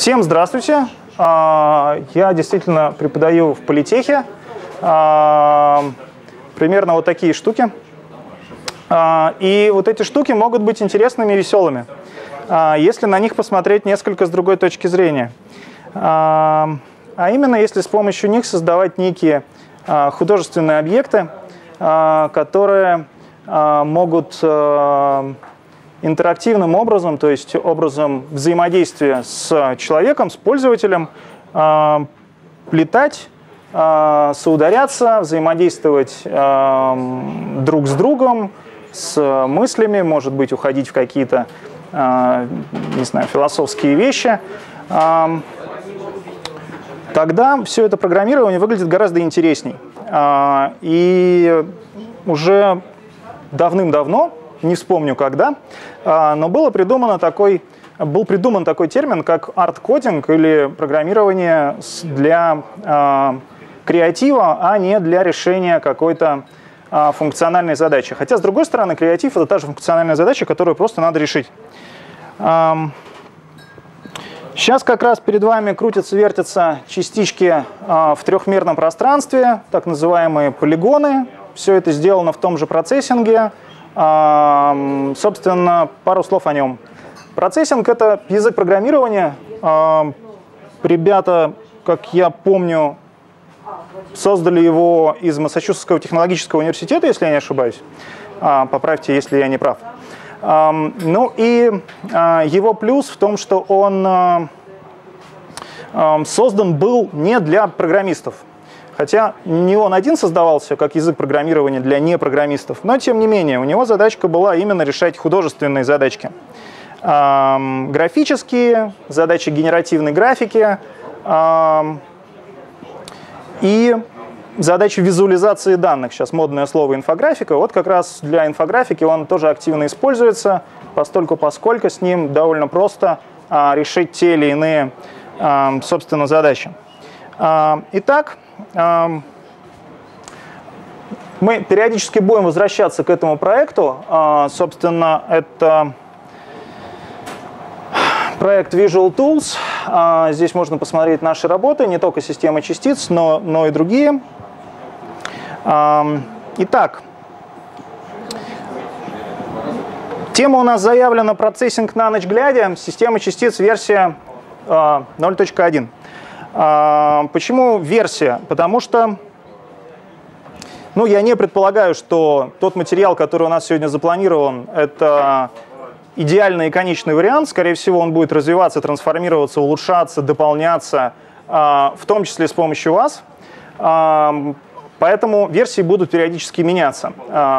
Всем здравствуйте. Я действительно преподаю в политехе. Примерно вот такие штуки. И вот эти штуки могут быть интересными и веселыми, если на них посмотреть несколько с другой точки зрения. А именно, если с помощью них создавать некие художественные объекты, которые могут интерактивным образом, то есть образом взаимодействия с человеком, с пользователем, плетать, соударяться, взаимодействовать друг с другом, с мыслями, может быть, уходить в какие-то, не знаю, философские вещи. Тогда все это программирование выглядит гораздо интересней. И уже давным-давно, не вспомню когда, но был придуман такой термин, как арт-кодинг или программирование для креатива, а не для решения какой-то функциональной задачи. Хотя, с другой стороны, креатив — это та же функциональная задача, которую просто надо решить. Сейчас как раз перед вами крутятся-вертятся частички в трехмерном пространстве, так называемые полигоны. Все это сделано в том же процессинге. Собственно, пару слов о нем. Процессинг — это язык программирования. Ребята, как я помню, создали его из Массачусетского технологического университета, если я не ошибаюсь. Поправьте, если я не прав. Ну и его плюс в том, что он создан был не для программистов. Хотя не он один создавался как язык программирования для непрограммистов, но тем не менее у него задачка была именно решать художественные задачки. Графические, задачи генеративной графики и задачи визуализации данных. Сейчас модное слово инфографика. Вот как раз для инфографики он тоже активно используется, поскольку с ним довольно просто решить те или иные, собственно, задачи. Итак, мы периодически будем возвращаться к этому проекту. Собственно, это проект Visual Tools. Здесь можно посмотреть наши работы, не только системы частиц, но и другие. Итак, тема у нас заявлена «Процессинг на ночь глядя», система частиц, версия 0.1. Почему версия? Потому что я не предполагаю, что тот материал, который у нас сегодня запланирован, это идеальный и конечный вариант. Скорее всего, он будет развиваться, трансформироваться, улучшаться, дополняться, в том числе с помощью вас. Поэтому версии будут периодически меняться.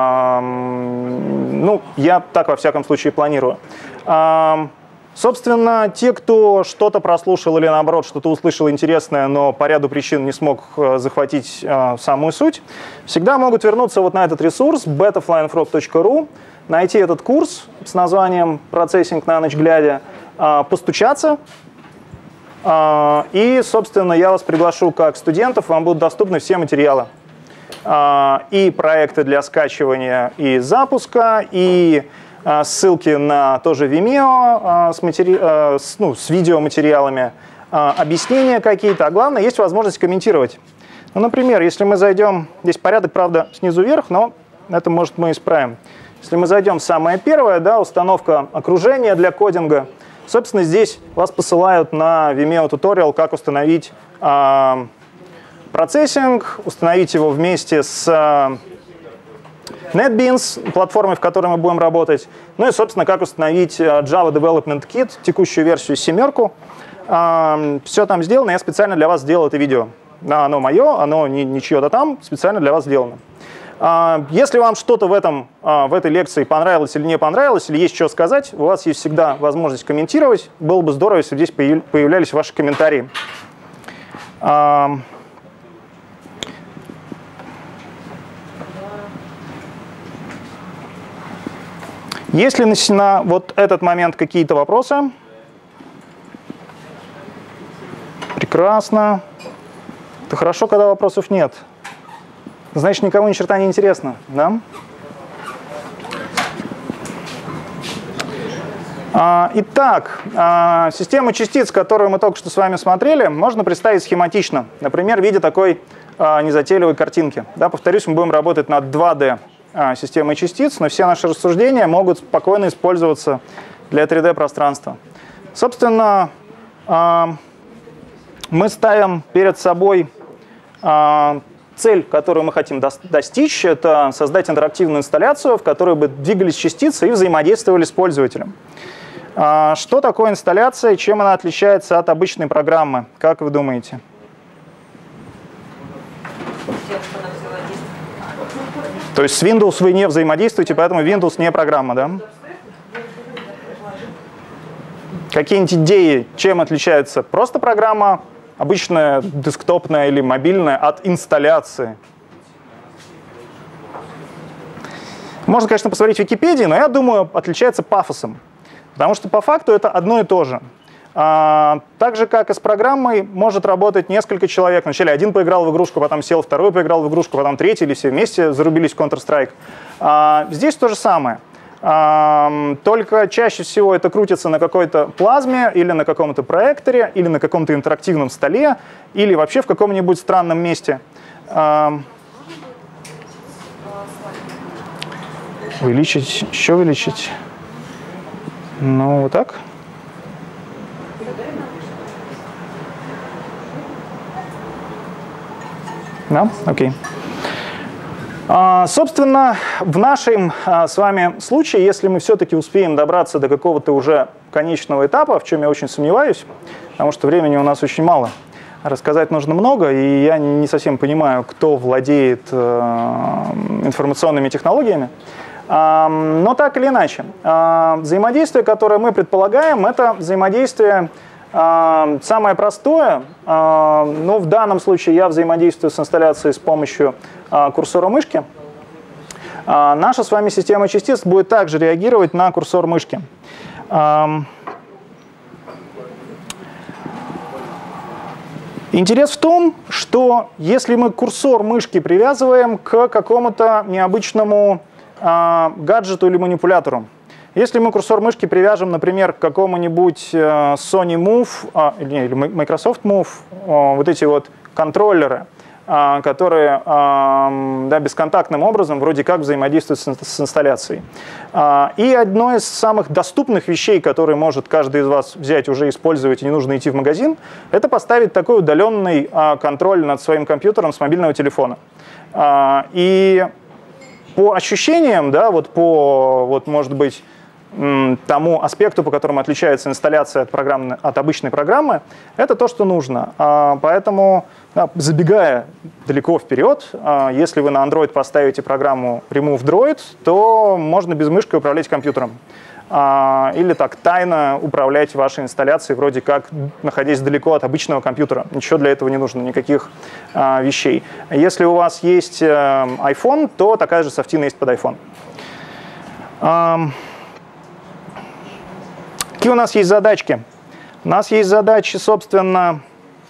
Я так, во всяком случае, планирую. Собственно, те, кто что-то прослушал или, наоборот, что-то услышал интересное, но по ряду причин не смог захватить самую суть, всегда могут вернуться вот на этот ресурс betaflyingfrog.ru, найти этот курс с названием «Процессинг на ночь глядя», постучаться. И, собственно, я вас приглашу как студентов, вам будут доступны все материалы. И проекты для скачивания и запуска, и ссылки на тоже Vimeo с видеоматериалами, объяснения какие-то, а главное, есть возможность комментировать. Например, если мы зайдем, здесь порядок, правда, снизу вверх, но это, может, мы исправим. Если мы зайдем в самое первое, установка окружения для кодинга, собственно, здесь вас посылают на Vimeo туториал, как установить процессинг, установить его вместе с NetBeans, платформой, в которой мы будем работать. Ну и, собственно, как установить Java Development Kit, текущую версию 7. Все там сделано, я специально для вас сделал это видео. Оно мое, оно не чье-то там, специально для вас сделано. Если вам что-то в этой лекции понравилось или не понравилось, или есть что сказать, у вас есть всегда возможность комментировать. Было бы здорово, если здесь появлялись ваши комментарии. Есть ли на вот этот момент какие-то вопросы? Прекрасно. Это хорошо, когда вопросов нет. Значит, никому ни черта не интересно, да? Итак, систему частиц, которую мы только что с вами смотрели, можно представить схематично. Например, в виде такой незатейливой картинки. Да, повторюсь, мы будем работать над 2D системой частиц, но все наши рассуждения могут спокойно использоваться для 3D-пространства. Собственно, мы ставим перед собой цель, которую мы хотим достичь, это создать интерактивную инсталляцию, в которой бы двигались частицы и взаимодействовали с пользователем. Что такое инсталляция, чем она отличается от обычной программы? Как вы думаете? То есть с Windows вы не взаимодействуете, поэтому Windows не программа, да? Какие-нибудь идеи, чем отличается просто программа, обычная десктопная или мобильная, от инсталляции? Можно, конечно, посмотреть в Википедии, но я думаю, отличается пафосом. Потому что по факту это одно и то же. Так же, как и с программой, может работать несколько человек. Вначале один поиграл в игрушку, потом сел, второй поиграл в игрушку, потом третий, или все вместе зарубились в Counter-Strike. Здесь то же самое. Только чаще всего это крутится на какой-то плазме, или на каком-то проекторе, или на каком-то интерактивном столе, или вообще в каком-нибудь странном месте. Увеличить, еще увеличить. Ну, вот так. Да? Окей. Собственно, в нашем с вами случае, если мы все-таки успеем добраться до какого-то уже конечного этапа, в чем я очень сомневаюсь, потому что времени у нас очень мало, рассказать нужно много, и я не совсем понимаю, кто владеет информационными технологиями. Но так или иначе, взаимодействие, которое мы предполагаем, это взаимодействие самое простое. Но в данном случае я взаимодействую с инсталляцией с помощью курсора мышки. Наша с вами система частиц будет также реагировать на курсор мышки. Интерес в том, что если мы курсор мышки привязываем к какому-то необычному гаджету или манипулятору. Если мы курсор мышки привяжем, например, к какому-нибудь Sony Move или Microsoft Move, вот эти вот контроллеры, которые бесконтактным образом вроде как взаимодействуют с инсталляцией. И одно из самых доступных вещей, которые может каждый из вас взять, уже использовать, и не нужно идти в магазин, это поставить такой удаленный контроль над своим компьютером с мобильного телефона. И по ощущениям, да, может быть, тому аспекту, по которому отличается инсталляция от обычной программы, это то, что нужно. Поэтому, забегая далеко вперед, если вы на Android поставите программу Remove Droid, то можно без мышки управлять компьютером. Или так тайно управлять вашей инсталляцией, вроде как находясь далеко от обычного компьютера. Ничего для этого не нужно, никаких вещей. Если у вас есть iPhone, то такая же софтина есть под iPhone. Какие у нас есть задачки? У нас есть задачи, собственно...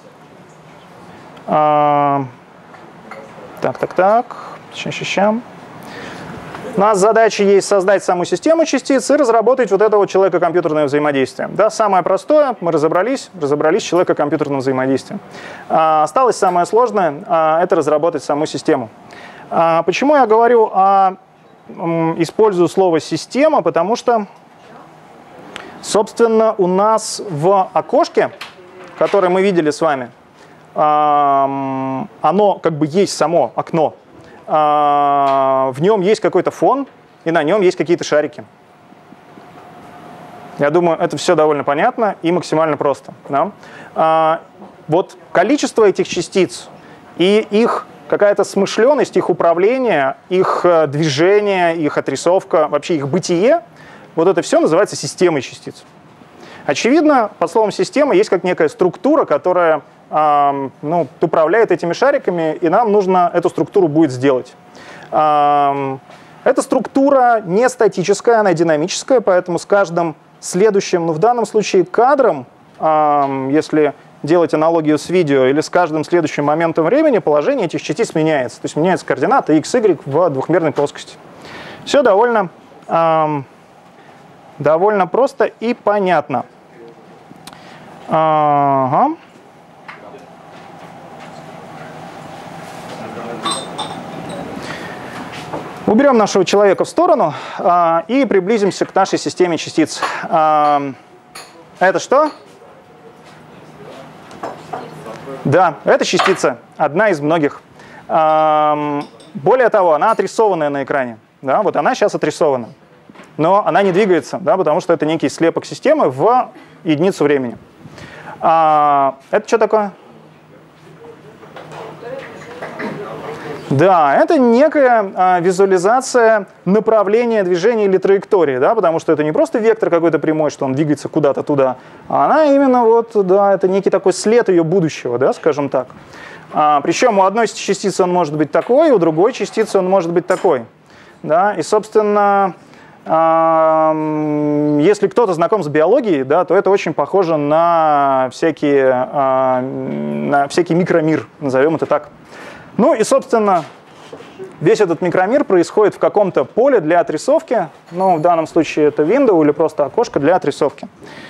Сейчас. У нас задача есть создать саму систему частиц и разработать вот это вот человеко-компьютерное взаимодействие. Да, самое простое, мы разобрались с человеко-компьютерным взаимодействием. Осталось самое сложное, это разработать саму систему. Почему я говорю использую слово «система»? Потому что, собственно, у нас в окошке, которое мы видели с вами, оно как бы есть само окно. В нем есть какой-то фон, и на нем есть какие-то шарики. Я думаю, это все довольно понятно и максимально просто. Да? Вот количество этих частиц и их какая-то смышленность, их управление, их движение, их отрисовка, вообще их бытие, вот это все называется системой частиц. Очевидно, под словом «система» есть как некая структура, которая управляет этими шариками, и нам нужно эту структуру будет сделать. Эта структура не статическая, она динамическая, поэтому с каждым следующим, в данном случае кадром, если делать аналогию с видео, или с каждым следующим моментом времени, положение этих частиц меняется. То есть меняется координата x, y в двухмерной плоскости. Все довольно довольно просто и понятно. Ага. Уберем нашего человека в сторону и приблизимся к нашей системе частиц. Это что? Да, это частица, одна из многих. Более того, она отрисованная на экране. Да, вот она сейчас отрисована. Но она не двигается, да, потому что это некий слепок системы в единицу времени. Это что такое? Да, это некая визуализация направления движения или траектории, да, потому что это не просто вектор какой-то прямой, что он двигается куда-то туда, а она именно вот, да, это некий такой след ее будущего, да, скажем так. Причем у одной частицы он может быть такой, у другой частицы он может быть такой. Да, и, собственно, если кто-то знаком с биологией, да, то это очень похоже на всякий микромир, назовем это так. Ну и, собственно, весь этот микромир происходит в каком-то поле для отрисовки. Ну, в данном случае это window или просто окошко для отрисовки.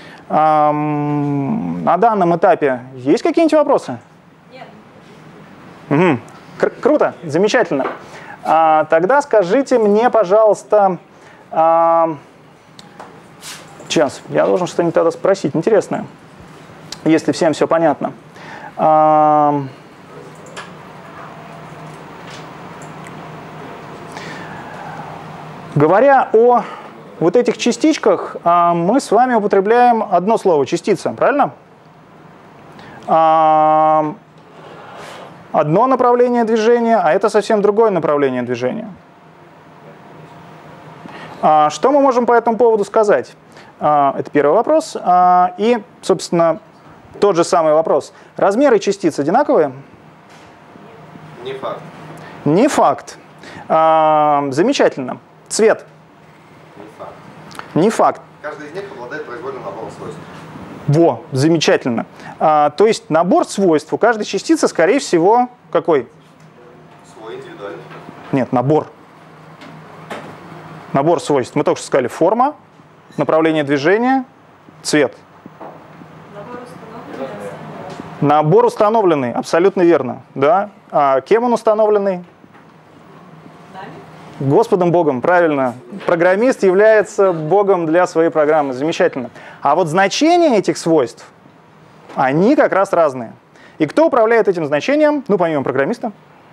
На данном этапе есть какие-нибудь вопросы? Нет. Угу. Круто, замечательно. Тогда скажите мне, пожалуйста, сейчас, я должен что-нибудь тогда спросить интересное, если всем все понятно. Говоря о вот этих частичках, мы с вами употребляем одно слово – частица, правильно? Одно направление движения, а это совсем другое направление движения. Что мы можем по этому поводу сказать? Это первый вопрос. И, собственно, тот же самый вопрос. Размеры частиц одинаковые? Не факт. Не факт. Замечательно. Цвет? Не факт. Не факт. Каждый из них обладает произвольным набором свойств. Во, замечательно. То есть набор свойств у каждой частицы, скорее всего, какой? Свой, индивидуальный. Нет, набор. Набор свойств. Мы только что сказали форма, направление движения, цвет. Набор установленный, абсолютно верно. Да? А кем он установленный? Господом Богом, правильно. Программист является Богом для своей программы. Замечательно. А вот значения этих свойств, они как раз разные. И кто управляет этим значением, ну, помимо программиста?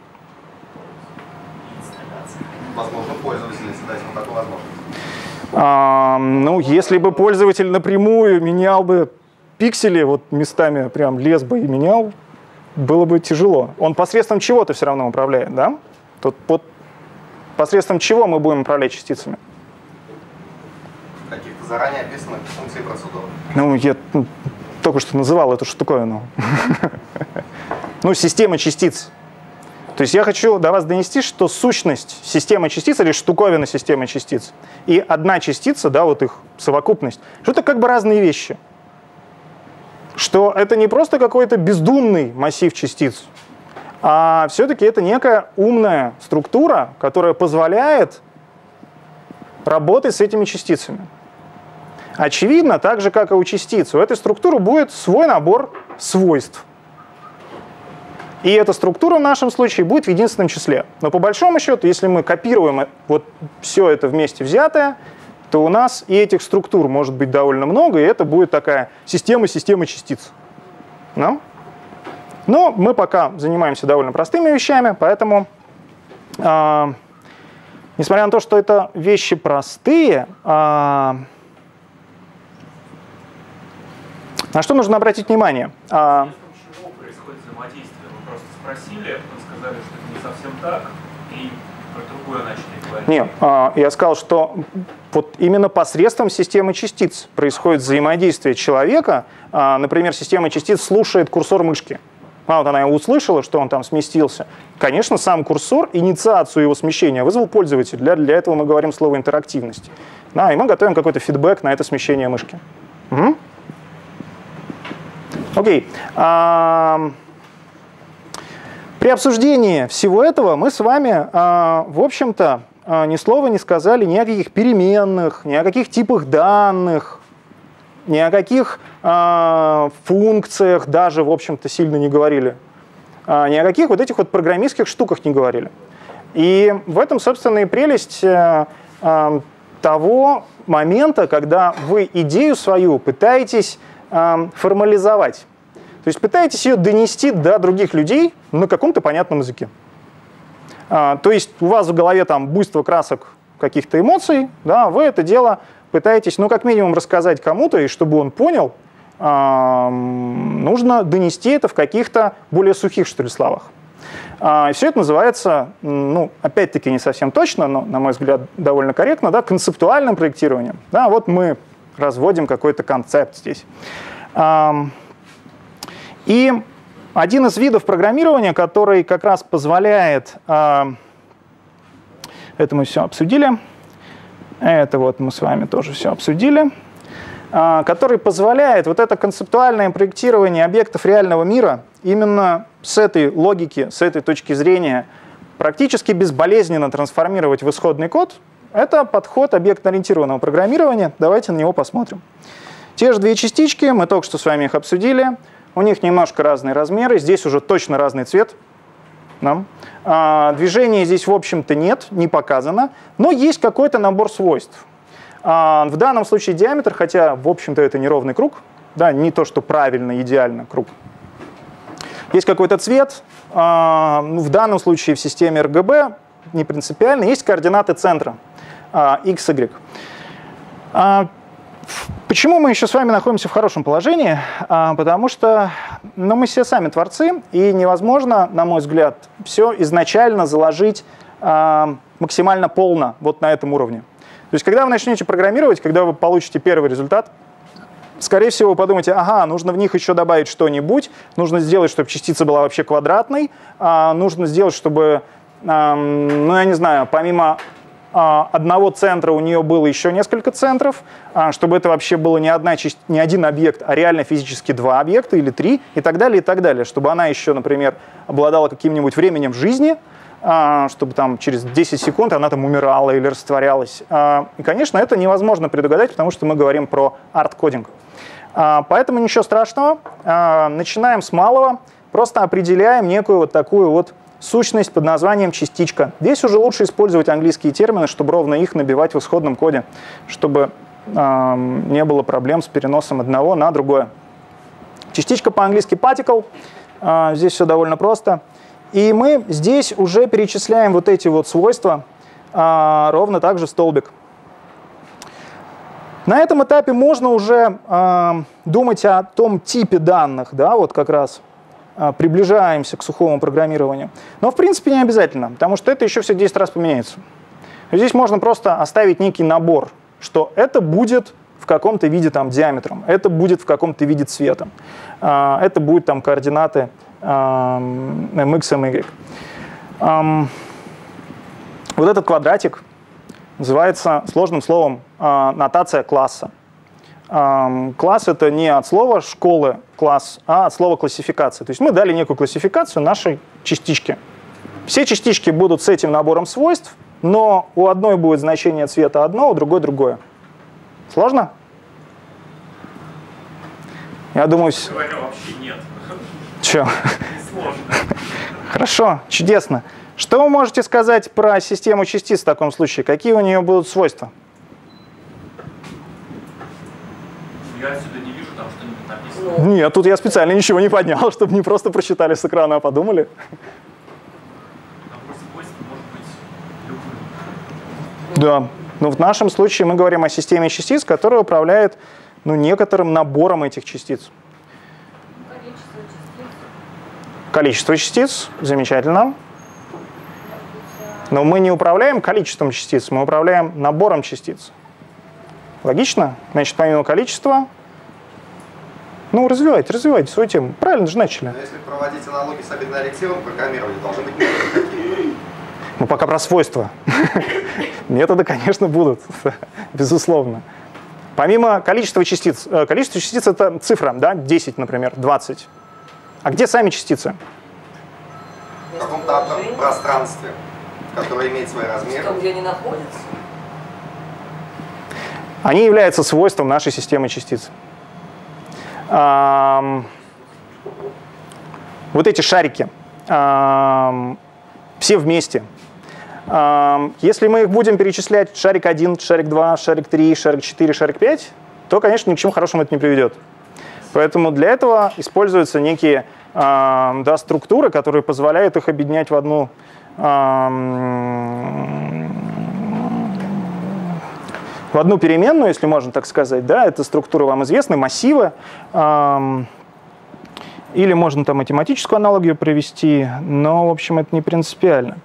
Возможно, пользователь, если дать ему такую возможность. Ну, если бы пользователь напрямую менял бы пиксели, вот местами прям лез бы и менял, было бы тяжело. Он посредством чего-то все равно управляет, да? Тут вот посредством чего мы будем управлять частицами? Каких-то заранее описанных функций и процедур. Ну, я только что называл эту штуковину. Ну, система частиц. То есть я хочу до вас донести, что сущность системы частиц или штуковина системы частиц и одна частица, да, вот их совокупность, что это как бы разные вещи. Что это не просто какой-то бездумный массив частиц, а все-таки это некая умная структура, которая позволяет работать с этими частицами. Очевидно, так же, как и у частиц, у этой структуры будет свой набор свойств. И эта структура в нашем случае будет в единственном числе. Но по большому счету, если мы копируем вот все это вместе взятое, то у нас и этих структур может быть довольно много, и это будет такая система частиц. Ну? Но мы пока занимаемся довольно простыми вещами, поэтому, несмотря на то, что это вещи простые, на что нужно обратить внимание? Чего происходит взаимодействие? Вы просто спросили, вы сказали, что это не совсем так, и про другое начали говорить. Нет, я сказал, что вот именно посредством системы частиц происходит взаимодействие человека. Например, система частиц слушает курсор мышки. Вот она его услышала, что он там сместился. Конечно, сам курсор, инициацию его смещения вызвал пользователь. Для этого мы говорим слово интерактивность. Да, и мы готовим какой-то фидбэк на это смещение мышки. Угу. Окей. При обсуждении всего этого мы с вами, в общем-то, ни слова не сказали ни о каких переменных, ни о каких типах данных, ни о каких функциях даже, в общем-то, сильно не говорили. Ни о каких вот этих вот программистских штуках не говорили. И в этом, собственно, и прелесть того момента, когда вы идею свою пытаетесь формализовать. То есть пытаетесь ее донести до других людей на каком-то понятном языке. То есть у вас в голове там буйство красок, каких-то эмоций, да, вы это дело пытаетесь, ну, как минимум, рассказать кому-то, и чтобы он понял, нужно донести это в каких-то более сухих, что ли, словах. И все это называется, ну, опять-таки не совсем точно, но, на мой взгляд, довольно корректно, да, концептуальным проектированием. Да, вот мы разводим какой-то концепт здесь. И один из видов программирования, который как раз позволяет, это мы все обсудили, это вот мы с вами тоже все обсудили, который позволяет вот это концептуальное проектирование объектов реального мира именно с этой логики, с этой точки зрения практически безболезненно трансформировать в исходный код, это подход объектно-ориентированного программирования. Давайте на него посмотрим. Те же две частички, мы только что с вами их обсудили. У них немножко разные размеры, здесь уже точно разный цвет. Да. Движения здесь, в общем-то, нет, не показано, но есть какой-то набор свойств. В данном случае диаметр, хотя, в общем-то, это не ровный круг, да, не то, что правильно, идеально круг. Есть какой-то цвет, в данном случае в системе RGB, не принципиально, есть координаты центра, x, y. Почему мы еще с вами находимся в хорошем положении? Потому что мы все сами творцы, и невозможно, на мой взгляд, все изначально заложить максимально полно вот на этом уровне. То есть, когда вы начнете программировать, когда вы получите первый результат, скорее всего, вы подумаете, ага, нужно в них еще добавить что-нибудь, нужно сделать, чтобы частица была вообще квадратной, нужно сделать, чтобы, ну, я не знаю, помимо одного центра у нее было еще несколько центров, чтобы это вообще было не один объект, а реально физически два объекта или три, и так далее, чтобы она еще, например, обладала каким-нибудь временем жизни, чтобы там через 10 секунд она там умирала или растворялась. И, конечно, это невозможно предугадать, потому что мы говорим про арт-кодинг. Поэтому ничего страшного, начинаем с малого, просто определяем некую вот такую вот сущность под названием частичка. Здесь уже лучше использовать английские термины, чтобы ровно их набивать в исходном коде, чтобы не было проблем с переносом одного на другое. Частичка по-английски particle, здесь все довольно просто. И мы здесь уже перечисляем вот эти вот свойства ровно так же в столбик. На этом этапе можно уже думать о том типе данных, да, вот как раз приближаемся к сухому программированию. Но в принципе не обязательно, потому что это еще все 10 раз поменяется. Здесь можно просто оставить некий набор, что это будет в каком-то виде там диаметром, это будет в каком-то виде цветом, это будет там координаты mx и y. Вот этот квадратик называется сложным словом нотация класса. Класс — это не от слова школы класс, а от слова классификация. То есть мы дали некую классификацию нашей частички. Все частички будут с этим набором свойств, но у одной будет значение цвета одно, у другой другое. Сложно? Я думаю... Говорю, вообще нет. Че? Не сложно. Хорошо, чудесно. Что вы можете сказать про систему частиц в таком случае? Какие у нее будут свойства? Я отсюда не вижу, там что-нибудь написано. Нет, тут я специально ничего не поднял, чтобы не просто прочитали с экрана, а подумали. Набор свойств может быть любым. Да, но в нашем случае мы говорим о системе частиц, которая управляет, ну, некоторым набором этих частиц. Количество частиц, замечательно. Но мы не управляем количеством частиц, мы управляем набором частиц. Логично? Значит, помимо количества, ну, развивайте свою тему. Правильно же начали. Но если проводить аналогии с объектно-ориентированным программированием, должны быть методы какие? Ну, пока про свойства. Методы, конечно, будут, безусловно. Помимо количества частиц — это цифра, да, 10, например, 20. А где сами частицы? В каком-то пространстве. который имеет свои размеры. Там, где они находятся. Они являются свойством нашей системы частиц. Вот эти шарики, все вместе. Если мы их будем перечислять шарик 1, шарик 2, шарик 3, шарик 4, шарик 5, то, конечно, ни к чему хорошему это не приведет. Поэтому для этого используются некие структуры, которые позволяют их объединять в одну переменную, если можно так сказать. Да, эта структура вам известна, массивы. Или можно там математическую аналогию провести, но, в общем, это не принципиально.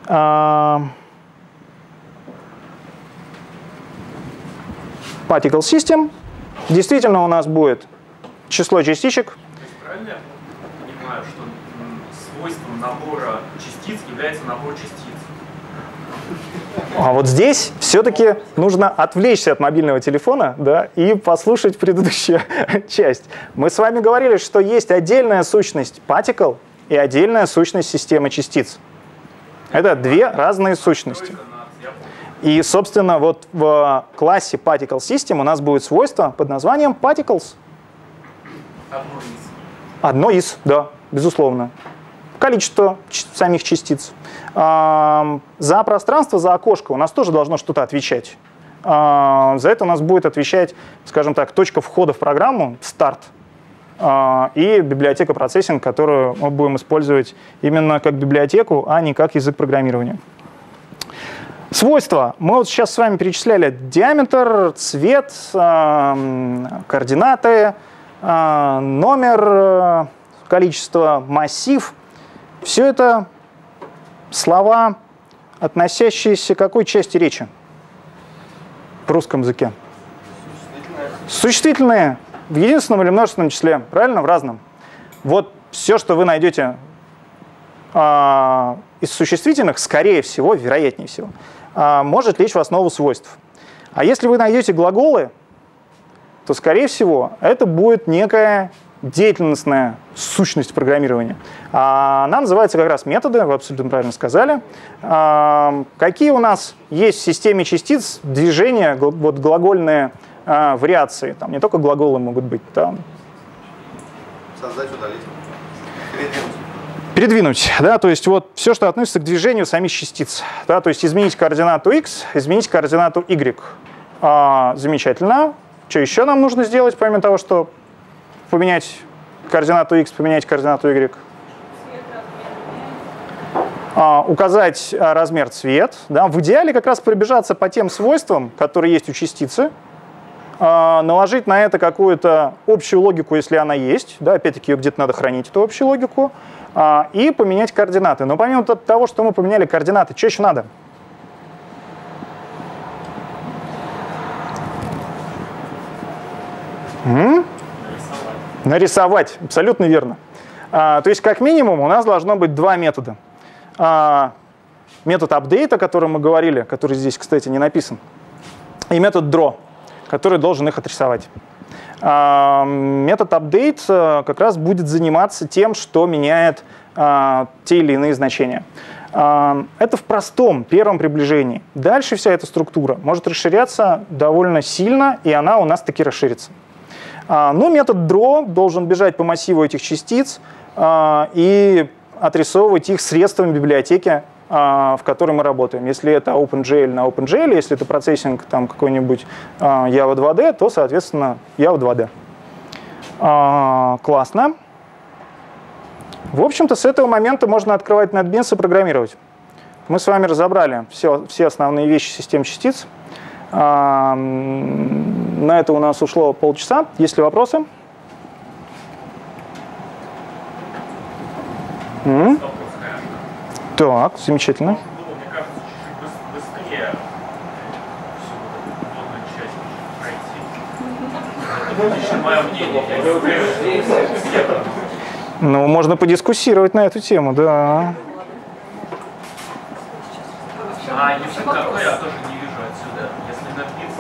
Particle System. Действительно, у нас будет число частичек. Правильно я понимаю, что свойством набора частиц является набор частиц? А вот здесь все-таки нужно отвлечься от мобильного телефона, да, и послушать предыдущую часть. Мы с вами говорили, что есть отдельная сущность particle и отдельная сущность системы частиц. Это две разные сущности. И, собственно, вот в классе Particle System у нас будет свойство под названием Particles. Одно из, да, безусловно. Количество самих частиц. За пространство, за окошко у нас тоже должно что-то отвечать. За это у нас будет отвечать, скажем так, точка входа в программу, старт, и библиотека процессинг, которую мы будем использовать именно как библиотеку, а не как язык программирования. Свойства. Мы вот сейчас с вами перечисляли диаметр, цвет, координаты, номер, количество, массив. Все это слова, относящиеся к какой части речи в русском языке? Существительные в единственном или множественном числе, правильно? В разном. Вот все, что вы найдете из существительных, скорее всего, вероятнее всего, может лечь в основу свойств. А если вы найдете глаголы, то, скорее всего, это будет некая деятельностная сущность программирования. Она называется как раз методы, вы абсолютно правильно сказали. Какие у нас есть в системе частиц движения, вот глагольные вариации? Там не только глаголы могут быть. Там. Создать, удалить. Передвинуть, да, то есть вот все, что относится к движению самих частиц. Да, то есть изменить координату x, изменить координату y. Замечательно. Что еще нам нужно сделать, помимо того, что поменять координату x, поменять координату y? Указать размер цвет. Да, в идеале как раз пробежаться по тем свойствам, которые есть у частицы, наложить на это какую-то общую логику, если она есть. Да, опять-таки, ее где-то надо хранить, эту общую логику. И поменять координаты. Но помимо того, что мы поменяли координаты, что еще надо? Нарисовать. Абсолютно верно. То есть, как минимум, у нас должно быть два метода. Метод update, о котором мы говорили, который здесь, кстати, не написан, и метод draw, который должен их отрисовать. Метод update как раз будет заниматься тем, что меняет те или иные значения. Это в простом первом приближении. Дальше вся эта структура может расширяться довольно сильно, и она у нас таки расширится. Но метод draw должен бежать по массиву этих частиц и отрисовывать их средствами библиотеки, в которой мы работаем. Если это OpenGL на OpenGL, если это процессинг там какой-нибудь Java 2D, то, соответственно, Java 2D. Классно. В общем-то, с этого момента можно открывать NetBeans и программировать. Мы с вами разобрали все основные вещи систем частиц. На это у нас ушло полчаса. Есть ли вопросы? Так, замечательно. Мне кажется, чуть-чуть быстрее всю вводную часть пройти. Это лично мое мнение. Ну, можно подискуссировать на эту тему, да. Язык какой, я тоже не вижу отсюда. Если NetBeans,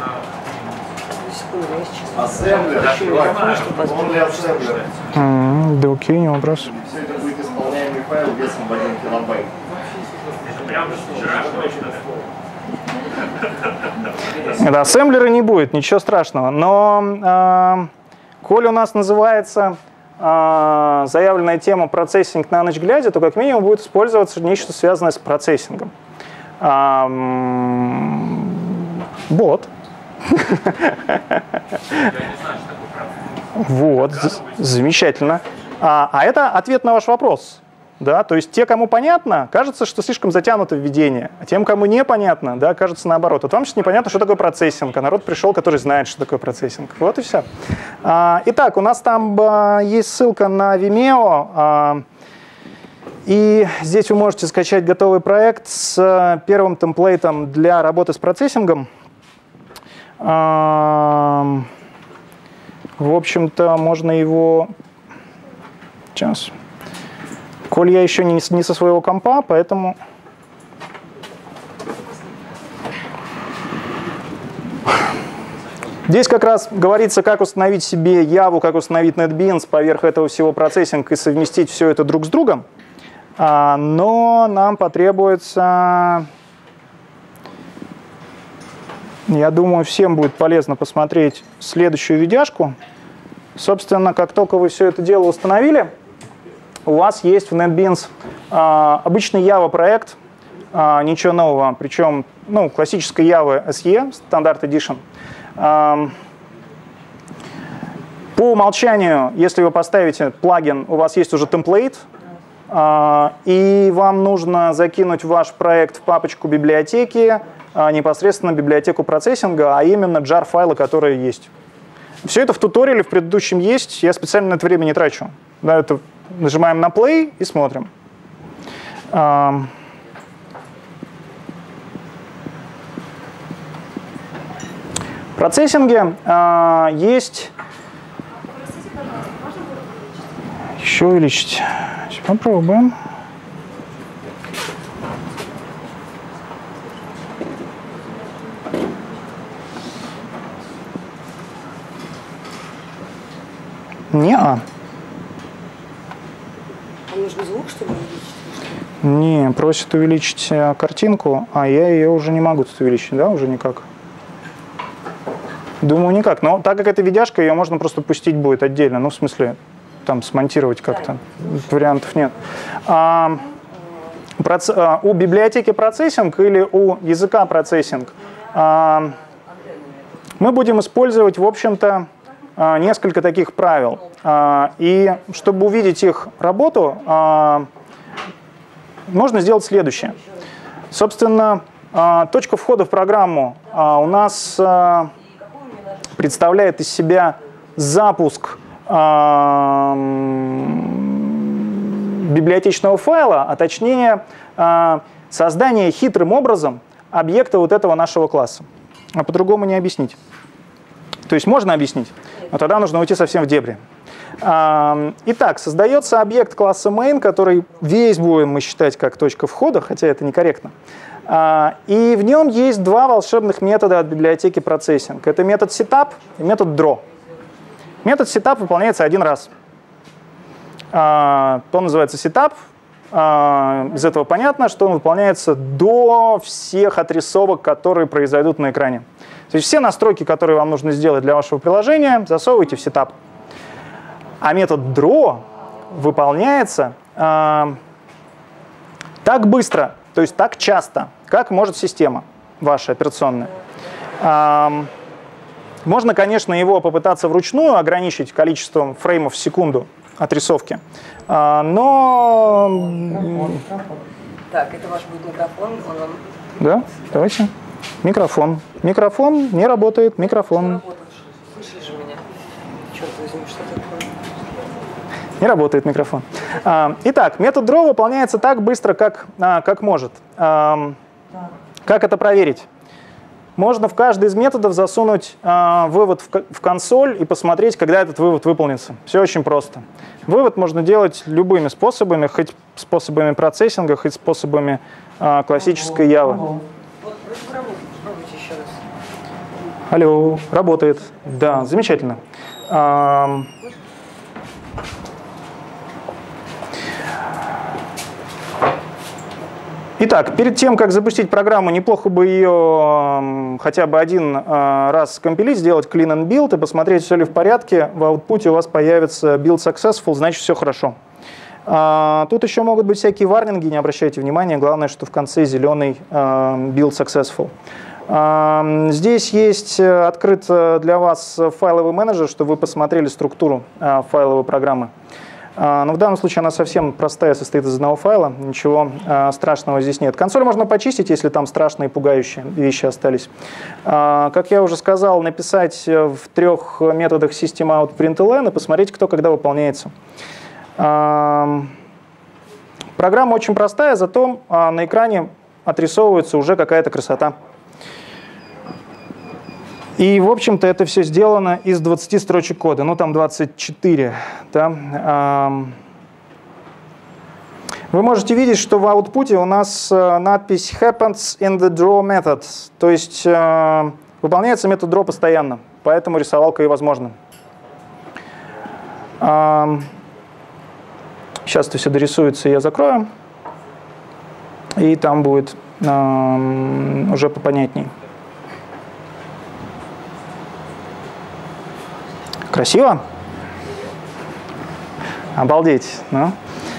то, наверное, Ассемблер, он ли ассемблер? Да окей, не вопрос. Все это будет исполняемый файл весом в 1 килобайт. Прямо с вчерашнего что-то. Да, ассемблера не будет, ничего страшного. Но коль у нас называется заявленная тема процессинг на ночь глядя, то как минимум будет использоваться нечто связанное с процессингом. Бот. Вот, замечательно. А это ответ на ваш вопрос. Да, то есть те, кому понятно, кажется, что слишком затянуто введение, а тем, кому непонятно, да, кажется наоборот. Вот вам сейчас непонятно, что такое процессинг, а народ пришел, который знает, что такое процессинг. Вот и все. Итак, у нас там есть ссылка на Vimeo, и здесь вы можете скачать готовый проект с первым темплейтом для работы с процессингом. В общем-то, можно его... Сейчас... Коль я еще не со своего компа, поэтому... Здесь как раз говорится, как установить себе Яву, как установить NetBeans поверх этого всего процессинга и совместить все это друг с другом. Но нам потребуется... Я думаю, всем будет полезно посмотреть следующую видяшку. Собственно, как только вы все это дело установили, у вас есть в NetBeans обычный Java проект, ничего нового, причем классическая Java SE, Standard Edition. По умолчанию, если вы поставите плагин, у вас есть уже темплейт, и вам нужно закинуть ваш проект в папочку библиотеки, непосредственно библиотеку процессинга, а именно jar-файлы, которые есть. Все это в туториале в предыдущем есть, я специально на это время не трачу. Да, это нажимаем на play и смотрим. В процессинге есть... Еще увеличить. Сейчас попробуем. Не-а. Нужно звук, чтобы увеличить? Не, просит увеличить картинку, а я ее уже не могу тут увеличить, да, уже никак. Думаю, никак. Но так как это видяшка, ее можно просто пустить будет отдельно. Ну, в смысле, там смонтировать как-то. Вариантов нет. У библиотеки процессинг или у языка процессинг мы будем использовать, в общем-то, несколько таких правил. И чтобы увидеть их работу, можно сделать следующее. Собственно, точка входа в программу у нас представляет из себя запуск библиотечного файла, а точнее создание хитрым образом объекта вот этого нашего класса. А по-другому не объяснить. То есть можно объяснить, но тогда нужно уйти совсем в дебри. Итак, создается объект класса main, который весь будем мы считать как точка входа, хотя это некорректно. И в нем есть два волшебных метода от библиотеки процессинг. Это метод setup и метод draw. Метод setup выполняется один раз. Он называется setup. Из этого понятно, что он выполняется до всех отрисовок, которые произойдут на экране. То есть все настройки, которые вам нужно сделать для вашего приложения, засовывайте в setup. А метод draw выполняется так быстро, то есть так часто, как может система ваша операционная. Можно, конечно, его попытаться вручную ограничить количеством фреймов в секунду отрисовки, но... Так, это ваш будет микрофон, он вам... Да, давайте. Микрофон. Микрофон не работает, микрофон. Слышали же меня? Черт возьми, что такое? Не работает микрофон. Итак, метод draw выполняется так быстро, как может. Как это проверить? Можно в каждый из методов засунуть вывод в консоль и посмотреть, когда этот вывод выполнится. Все очень просто. Вывод можно делать любыми способами, хоть способами процессинга, хоть способами классической Явы. Вот, вроде бы работает. Попробуйте еще раз. Алло, работает. Да, замечательно. Итак, перед тем, как запустить программу, неплохо бы ее хотя бы один раз скомпилить, сделать clean and build и посмотреть, все ли в порядке. В аутпуте у вас появится build successful, значит, все хорошо. Тут еще могут быть всякие варнинги, не обращайте внимания. Главное, что в конце зеленый build successful. Здесь есть открыт для вас файловый менеджер, чтобы вы посмотрели структуру файловой программы. Но в данном случае она совсем простая, состоит из одного файла, ничего страшного здесь нет. Консоль можно почистить, если там страшные, пугающие вещи остались. Как я уже сказал, написать в 3 методах systemout.println и посмотреть, кто когда выполняется. Программа очень простая, зато на экране отрисовывается уже какая-то красота. И, в общем-то, это все сделано из 20 строчек кода, ну там 24. Да? Вы можете видеть, что в аутпуте у нас надпись happens in the draw method, то есть выполняется метод draw постоянно, поэтому рисовалка и возможна. Сейчас это все дорисуется, я закрою, и там будет уже попонятней. Красиво? Обалдеть. Ну?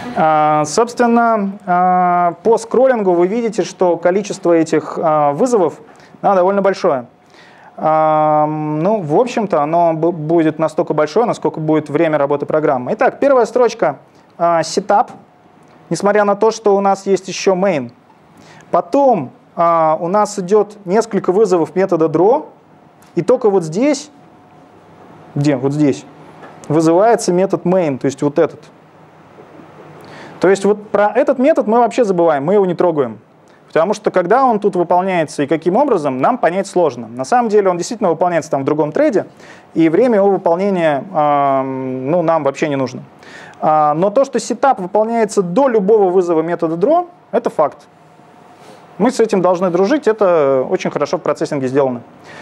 Собственно, по скроллингу вы видите, что количество этих вызовов довольно большое. Ну, в общем-то, оно будет настолько большое, насколько будет время работы программы. Итак, первая строчка setup, несмотря на то, что у нас есть еще main. Потом у нас идет несколько вызовов метода draw, и только вот здесь, где? Вот здесь, вызывается метод main, то есть вот этот. То есть вот про этот метод мы вообще забываем, мы его не трогаем. Потому что когда он тут выполняется и каким образом, нам понять сложно. На самом деле он действительно выполняется там в другом трейде, и время его выполнения ну, нам вообще не нужно. Но то, что setup выполняется до любого вызова метода draw, это факт. Мы с этим должны дружить, это очень хорошо в процессинге сделано.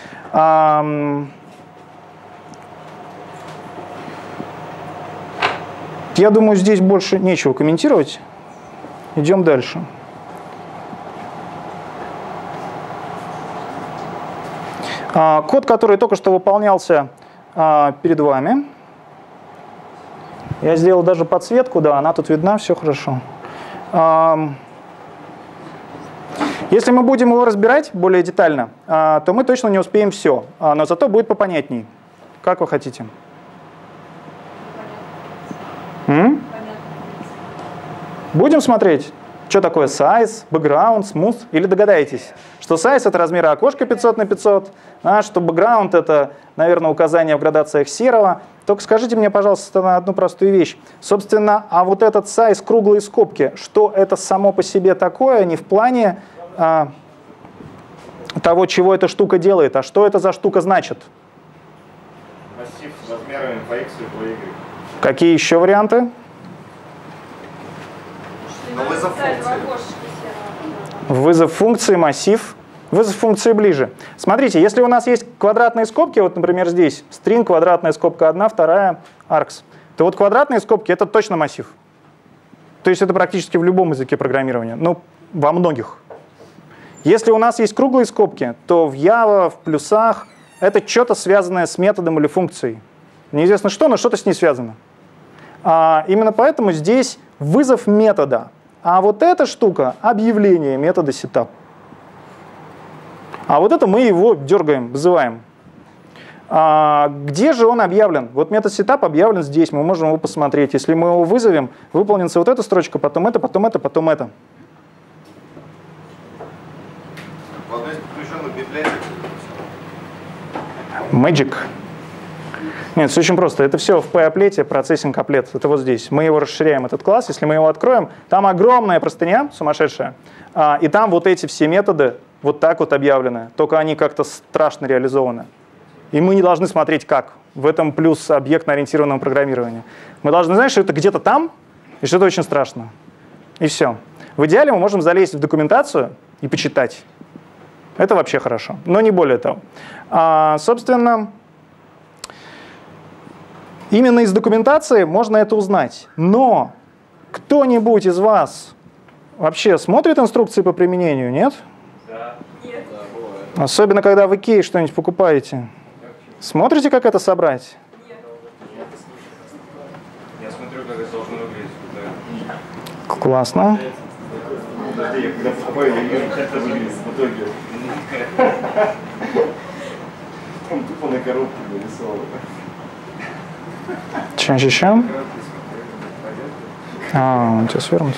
Я думаю, здесь больше нечего комментировать. Идем дальше. Код, который только что выполнялся перед вами. Я сделал даже подсветку, да, она тут видна, все хорошо. Если мы будем его разбирать более детально, то мы точно не успеем все, но зато будет попонятней. Как вы хотите? Будем смотреть, что такое size, background, smooth, или догадаетесь, что size — это размер окошка 500 на 500, а что background — это, наверное, указание в градациях серого. Только скажите мне, пожалуйста, на одну простую вещь. Собственно, а вот этот size круглые скобки, что это само по себе такое, не в плане того, чего эта штука делает, а что это за штука значит? Массив с размерами по x и по y. Какие еще варианты? Но вызов функции. Вызов функции, массив. Вызов функции ближе. Смотрите, если у нас есть квадратные скобки, вот, например, здесь string, квадратная скобка 1, вторая, args, то вот квадратные скобки — это точно массив. То есть это практически в любом языке программирования, ну, во многих. Если у нас есть круглые скобки, то в Java, в плюсах это что-то связанное с методом или функцией. Неизвестно что, но что-то с ней связано. Именно поэтому здесь вызов метода. А вот эта штука — объявление метода setup. А вот это мы его дергаем, вызываем. Где же он объявлен? Вот метод setup объявлен здесь, мы можем его посмотреть. Если мы его вызовем, выполнится вот эта строчка, потом это, потом это, потом это. В одной из подключенных библиотек. Magic. Нет, все очень просто. Это все в P-аплете, процессинг аплет. Это вот здесь. Мы его расширяем, этот класс. Если мы его откроем, там огромная простыня, сумасшедшая. И там вот эти все методы вот так вот объявлены. Только они как-то страшно реализованы. И мы не должны смотреть как. В этом плюс объектно-ориентированного программирования. Мы должны знать, что это где-то там, и что это очень страшно. И все. В идеале мы можем залезть в документацию и почитать. Это вообще хорошо, но не более того. Собственно, именно из документации можно это узнать. Но кто-нибудь из вас вообще смотрит инструкции по применению, нет? Да. Нет. Особенно, когда в Икее что-нибудь покупаете. Смотрите, как это собрать? Я смотрю, как это должно выглядеть. Классно. Подожди, я когда покупаю, я вижу, как это выглядит в итоге. Там тупо на коробке нарисовано. Чем? Он тебя свернут.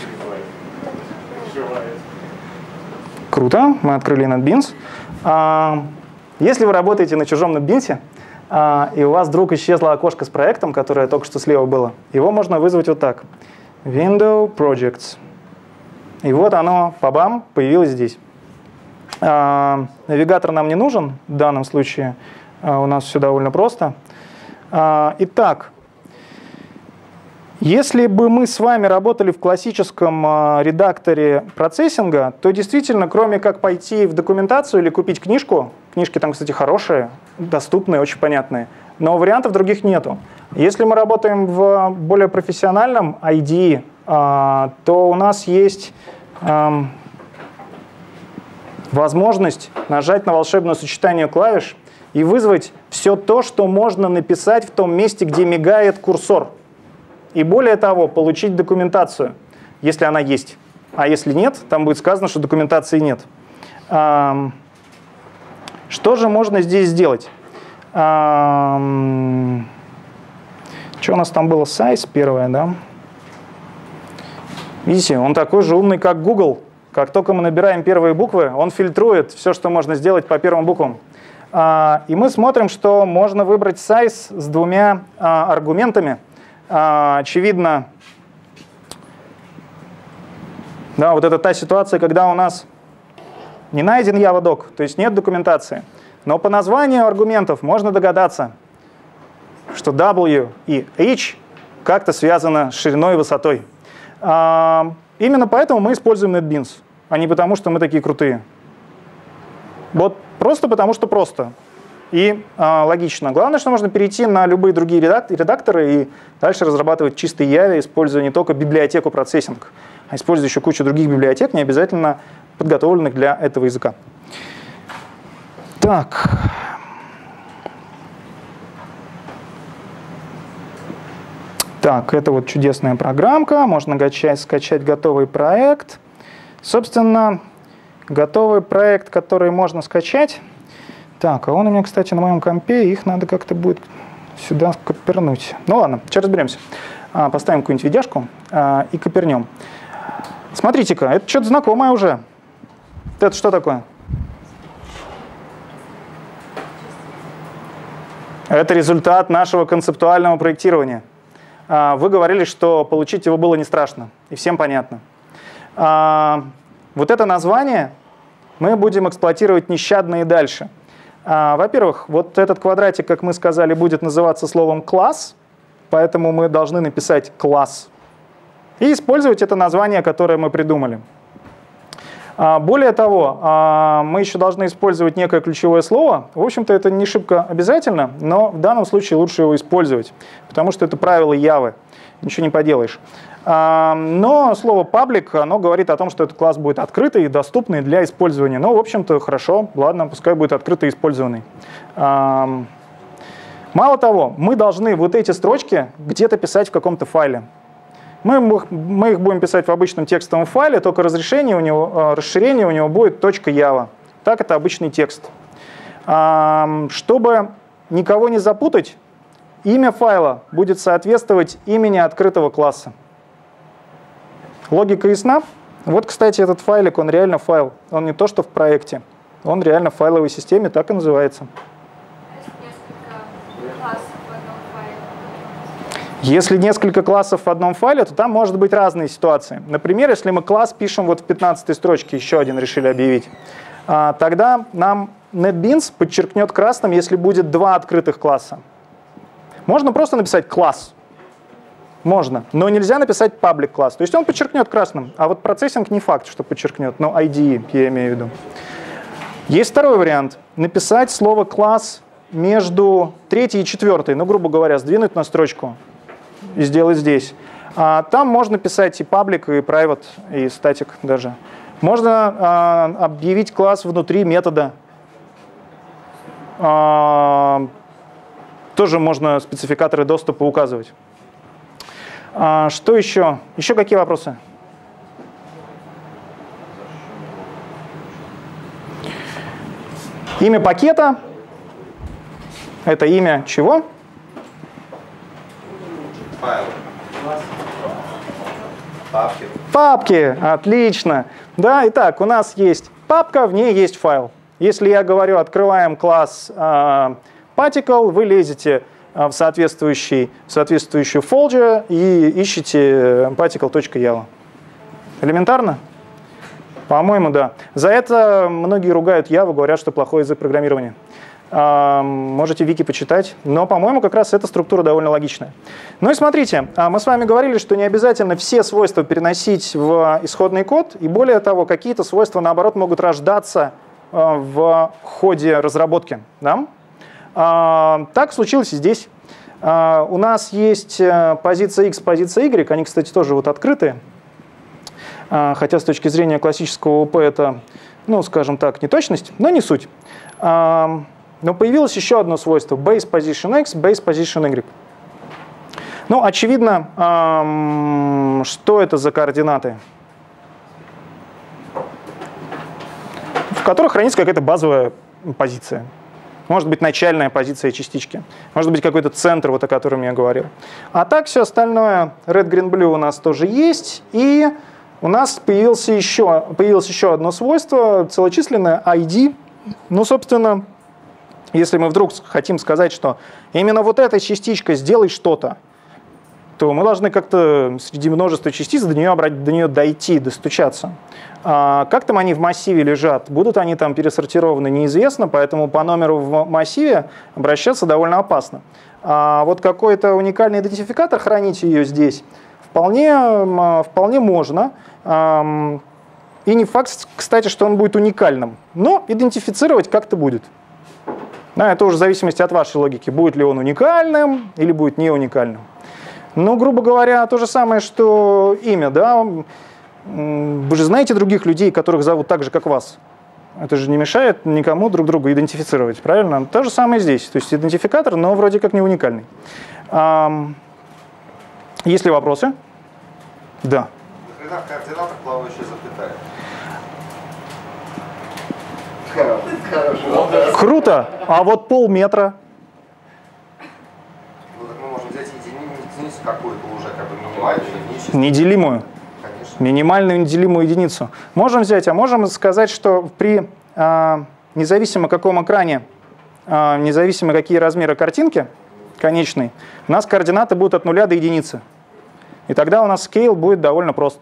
Круто, мы открыли NetBeans. Если вы работаете на чужом NetBeans, и у вас вдруг исчезло окошко с проектом, которое только что слева было, его можно вызвать вот так. Window Projects. И вот оно, па-бам, появилось здесь. Навигатор нам не нужен в данном случае. У нас все довольно просто. Итак, если бы мы с вами работали в классическом редакторе процессинга, то действительно, кроме как пойти в документацию или купить книжку, книжки там, кстати, хорошие, доступные, очень понятные, но вариантов других нету. Если мы работаем в более профессиональном IDE, то у нас есть возможность нажать на волшебное сочетание клавиш и вызвать все то, что можно написать в том месте, где мигает курсор. И более того, получить документацию, если она есть. А если нет, там будет сказано, что документации нет. Что же можно здесь сделать? Что у нас там было? Size первое, да? Видите, он такой же умный, как Google. Как только мы набираем первые буквы, он фильтрует все, что можно сделать по первым буквам. И мы смотрим, что можно выбрать size с двумя аргументами. Очевидно, да, вот это та ситуация, когда у нас не найден JavaDoc, то есть нет документации. Но по названию аргументов можно догадаться, что W и H как-то связано с шириной и высотой. Именно поэтому мы используем NetBeans, а не потому, что мы такие крутые. Вот просто потому, что просто. И логично. Главное, что можно перейти на любые другие редакторы и дальше разрабатывать чистый Java, используя не только библиотеку процессинг, а используя еще кучу других библиотек, не обязательно подготовленных для этого языка. Так. Так, это вот чудесная программка. Можно скачать готовый проект. Собственно, готовый проект, который можно скачать. Так, а он у меня, кстати, на моем компе, их надо как-то будет сюда копернуть. Ну ладно, сейчас разберемся. Поставим какую-нибудь видяшку и копернем. Смотрите-ка, это что-то знакомое уже. Это что такое? Это результат нашего концептуального проектирования. Вы говорили, что получить его было не страшно, и всем понятно. Вот это название мы будем эксплуатировать нещадно и дальше. Во-первых, вот этот квадратик, как мы сказали, будет называться словом «класс», поэтому мы должны написать «класс» и использовать это название, которое мы придумали. Более того, мы еще должны использовать некое ключевое слово. В общем-то, это не шибко обязательно, но в данном случае лучше его использовать, потому что это правило Java, ничего не поделаешь. Но слово public, оно говорит о том, что этот класс будет открытый и доступный для использования. Ну, в общем-то, хорошо, ладно, пускай будет открытый и использованный. Мало того, мы должны вот эти строчки где-то писать в каком-то файле. Мы их будем писать в обычном текстовом файле, только расширение у него будет .java. Так, это обычный текст. Чтобы никого не запутать, имя файла будет соответствовать имени открытого класса. Логика ясна? Вот, кстати, этот файлик, он реально файл. Он не то, что в проекте. Он реально в файловой системе, так и называется. Если несколько классов в одном файле, то там может быть разные ситуации. Например, если мы класс пишем вот в 15 строчке, еще один решили объявить, тогда нам NetBeans подчеркнет красным, если будет два открытых класса. Можно просто написать класс. Можно, но нельзя написать public класс. То есть он подчеркнет красным, а вот процессинг не факт, что подчеркнет, но IDE я имею в виду. Есть второй вариант. Написать слово класс между третьей и четвертой, ну, грубо говоря, сдвинуть на строчку и сделать здесь. Там можно писать и public, и private, и static даже. Можно объявить класс внутри метода. Тоже можно спецификаторы доступа указывать. Что еще? Еще какие вопросы? Имя пакета — это имя чего? Файл. Папки. Папки, отлично. Да, итак, у нас есть папка, в ней есть файл. Если я говорю, открываем класс Particle, вы лезете в соответствующую folder и ищете particle.java. Элементарно? По-моему, да. За это многие ругают Java, говорят, что плохой язык программирования. Можете вики почитать, но, по-моему, как раз эта структура довольно логичная. Ну и смотрите, мы с вами говорили, что не обязательно все свойства переносить в исходный код, и более того, какие-то свойства, наоборот, могут рождаться в ходе разработки. Да? Так случилось и здесь. У нас есть позиция X, позиция Y, они, кстати, тоже вот открытые, хотя с точки зрения классического ОП это, ну, скажем так, неточность, но не суть. Но появилось еще одно свойство — base position X, base position Y. Ну, очевидно, что это за координаты, в которых хранится какая-то базовая позиция. Может быть, начальная позиция частички. Может быть, какой-то центр, вот о котором я говорил. А так все остальное, red, green, blue у нас тоже есть. И у нас появилось еще одно свойство, целочисленное ID. Ну, собственно, если мы вдруг хотим сказать, что именно вот эта частичка «сделай что-то», то мы должны как-то среди множества частиц до нее дойти, достучаться. Как там они в массиве лежат? Будут они там пересортированы, неизвестно, поэтому по номеру в массиве обращаться довольно опасно. Вот какой-то уникальный идентификатор, хранить ее здесь, вполне можно. И не факт, кстати, что он будет уникальным, но идентифицировать как-то будет. Да, это уже в зависимости от вашей логики, будет ли он уникальным или будет не уникальным. Ну, грубо говоря, то же самое, что имя, да. Вы же знаете других людей, которых зовут так же, как вас. Это же не мешает никому друг друга идентифицировать, правильно? То же самое здесь. То есть идентификатор, но вроде как не уникальный. Есть ли вопросы? Да. Нахрена в координатах плавающая запятая? Круто! А вот полметра? Ну, так мы можем взять единицу какую-то уже, как бы минимальную, Неделимую. Конечно. Минимальную неделимую единицу. Можем взять, а можем сказать, что при независимо каком экране, независимо какие размеры картинки конечной, у нас координаты будут от 0 до единицы. И тогда у нас scale будет довольно прост.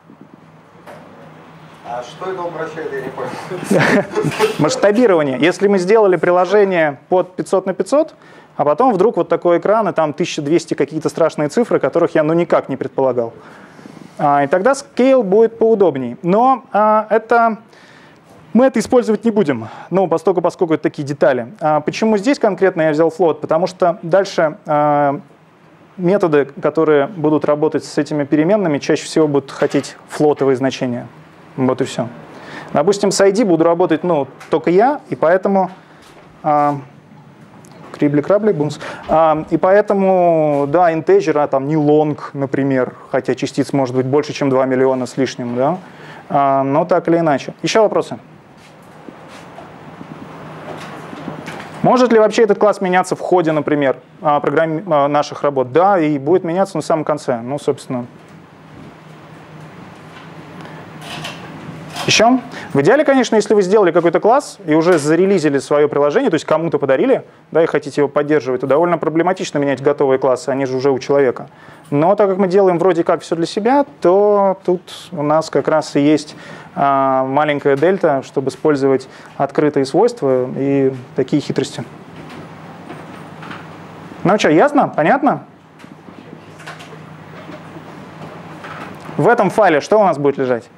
А что это упрощает, я не понял. Масштабирование. Если мы сделали приложение под 500 на 500, а потом вдруг вот такой экран, и там 1200 какие-то страшные цифры, которых я никак не предполагал. И тогда scale будет поудобней. Но мы это использовать не будем, ну, поскольку это такие детали. Почему здесь конкретно я взял float? Потому что дальше методы, которые будут работать с этими переменными, чаще всего будут хотеть флотовые значения. Вот и все. Допустим, с ID буду работать, ну, только я, и поэтому... Крибли-крабли, бумс. И поэтому, да, интеджер, там не long, например, хотя частиц может быть больше, чем 2 миллиона с лишним, да, но так или иначе. Еще вопросы? Может ли вообще этот класс меняться в ходе, например, наших работ? Да, и будет меняться на самом конце. Ну, собственно. Еще? В идеале, конечно, если вы сделали какой-то класс и уже зарелизили свое приложение, то есть кому-то подарили, да, и хотите его поддерживать, то довольно проблематично менять готовые классы, они же уже у человека. Но так как мы делаем вроде как все для себя, то тут у нас как раз и есть маленькая дельта, чтобы использовать открытые свойства и такие хитрости. Ну что, ясно? Понятно? В этом файле что у нас будет лежать?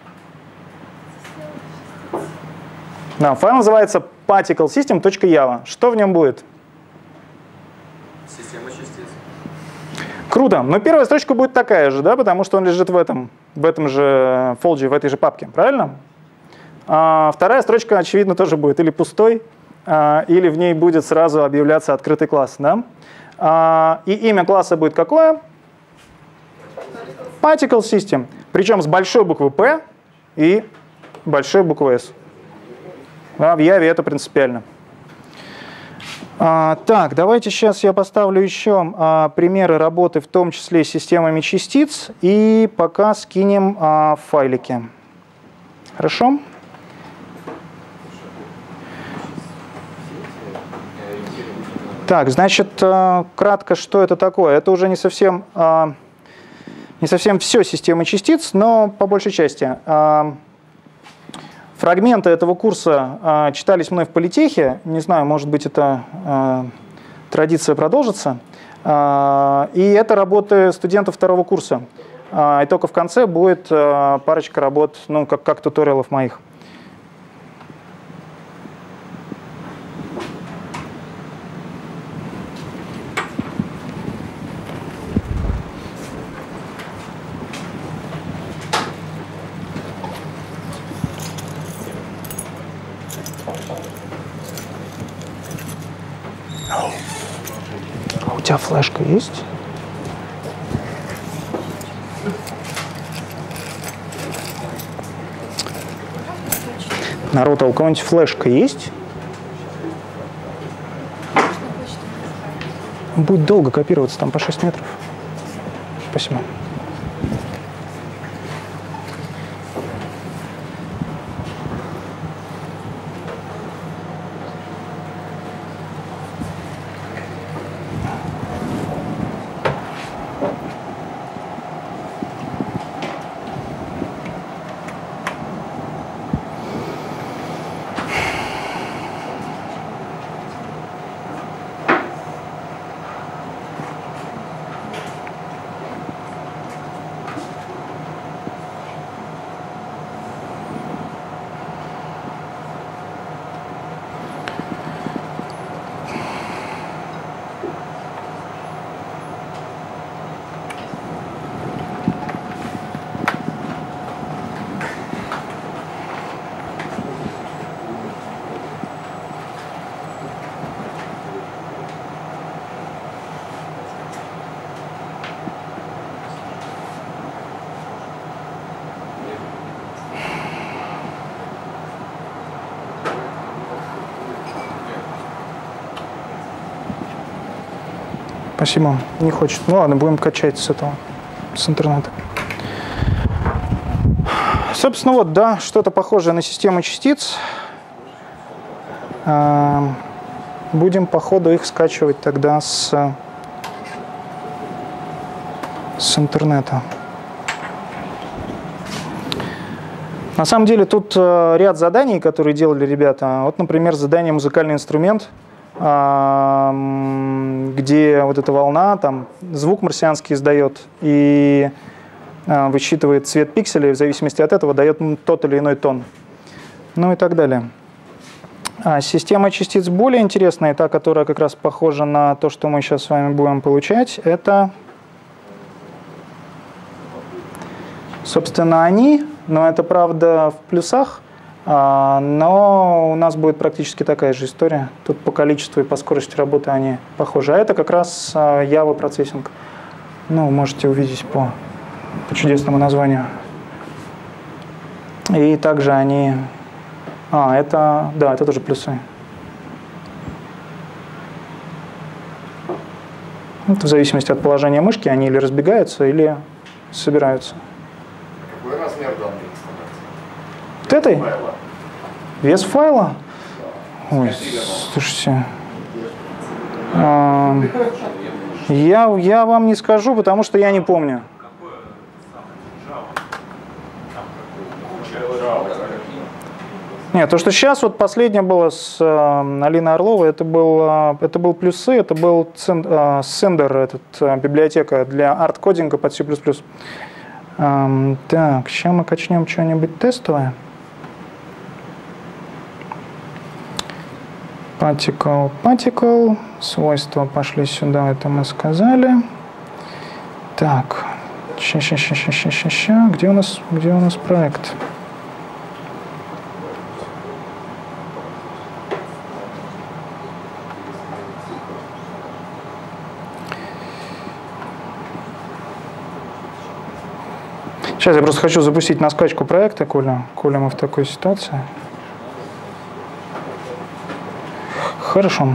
Да, файл называется particlesystem.java. Что в нем будет? Система частиц. Круто. Но первая строчка будет такая же, да, потому что он лежит в этом же фолде, в этой же папке, правильно? Вторая строчка, очевидно, тоже будет или пустой, или в ней будет сразу объявляться открытый класс, да? И имя класса будет какое? Particle System. Причем с большой буквы P и большой буквы S. Да, в Java это принципиально. Так, давайте сейчас я поставлю еще примеры работы, в том числе с системами частиц, и пока скинем файлики. Хорошо? Так, значит, кратко, что это такое? Это уже не совсем все системы частиц, но по большей части. Фрагменты этого курса читались мной в политехе. Не знаю, может быть, эта традиция продолжится. И это работы студентов второго курса. И только в конце будет парочка работ, ну, как туториалов моих. У тебя флешка есть? Народ, а у кого-нибудь флешка есть? Будет долго копироваться, там по 6 метров. Спасибо. Спасибо. Не хочет. Ну ладно, будем качать с этого, с интернета. Собственно, вот, да, что-то похожее на систему частиц. Будем, по ходу, их скачивать тогда с интернета. На самом деле, тут ряд заданий, которые делали ребята. Вот, например, задание «Музыкальный инструмент», где вот эта волна, там звук марсианский издает и высчитывает цвет пикселей, в зависимости от этого дает тот или иной тон. Ну и так далее. Система частиц более интересная, та, которая как раз похожа на то, что мы сейчас с вами будем получать, это, собственно, они, но это, правда, в плюсах. Но у нас будет практически такая же история. Тут по количеству и по скорости работы они похожи. А это как раз Java процессинг. Ну, можете увидеть по чудесному названию. И также они... это тоже плюсы. В зависимости от положения мышки они или разбегаются, или собираются. Какой размер данных? Вот этой? Вес файла? Ой, слушайте. Я вам не скажу, потому что я не помню. Нет, то, что сейчас вот последнее было с Алиной Орловой, это был плюсы, это был Cinder, библиотека для арт-кодинга под C++. Так, сейчас мы качнем что-нибудь тестовое. Particle, свойства пошли сюда, это мы сказали. Так, где у нас проект? Сейчас я просто хочу запустить на скачку проекта, коли мы в такой ситуации. Хорошо.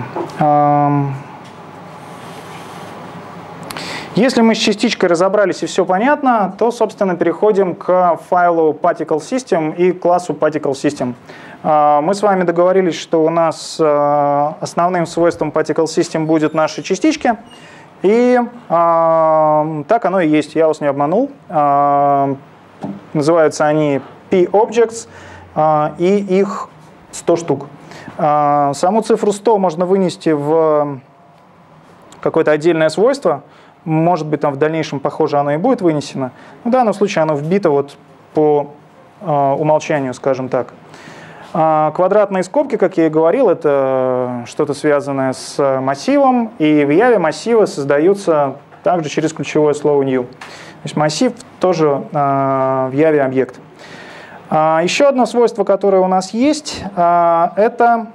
Если мы с частичкой разобрались и все понятно, то, собственно, переходим к файлу Particle System и классу Particle System. Мы с вами договорились, что у нас основным свойством Particle System будет наши частички. И так оно и есть, я вас не обманул. Называются они P-Objects, и их 100 штук. Саму цифру 100 можно вынести в какое-то отдельное свойство. Может быть, там в дальнейшем, похоже, оно и будет вынесено. В данном случае оно вбито вот по умолчанию, скажем так. Квадратные скобки, как я и говорил, это что-то связанное с массивом, и в Java массивы создаются также через ключевое слово new. То есть массив тоже в Java объект. Еще одно свойство, которое у нас есть, это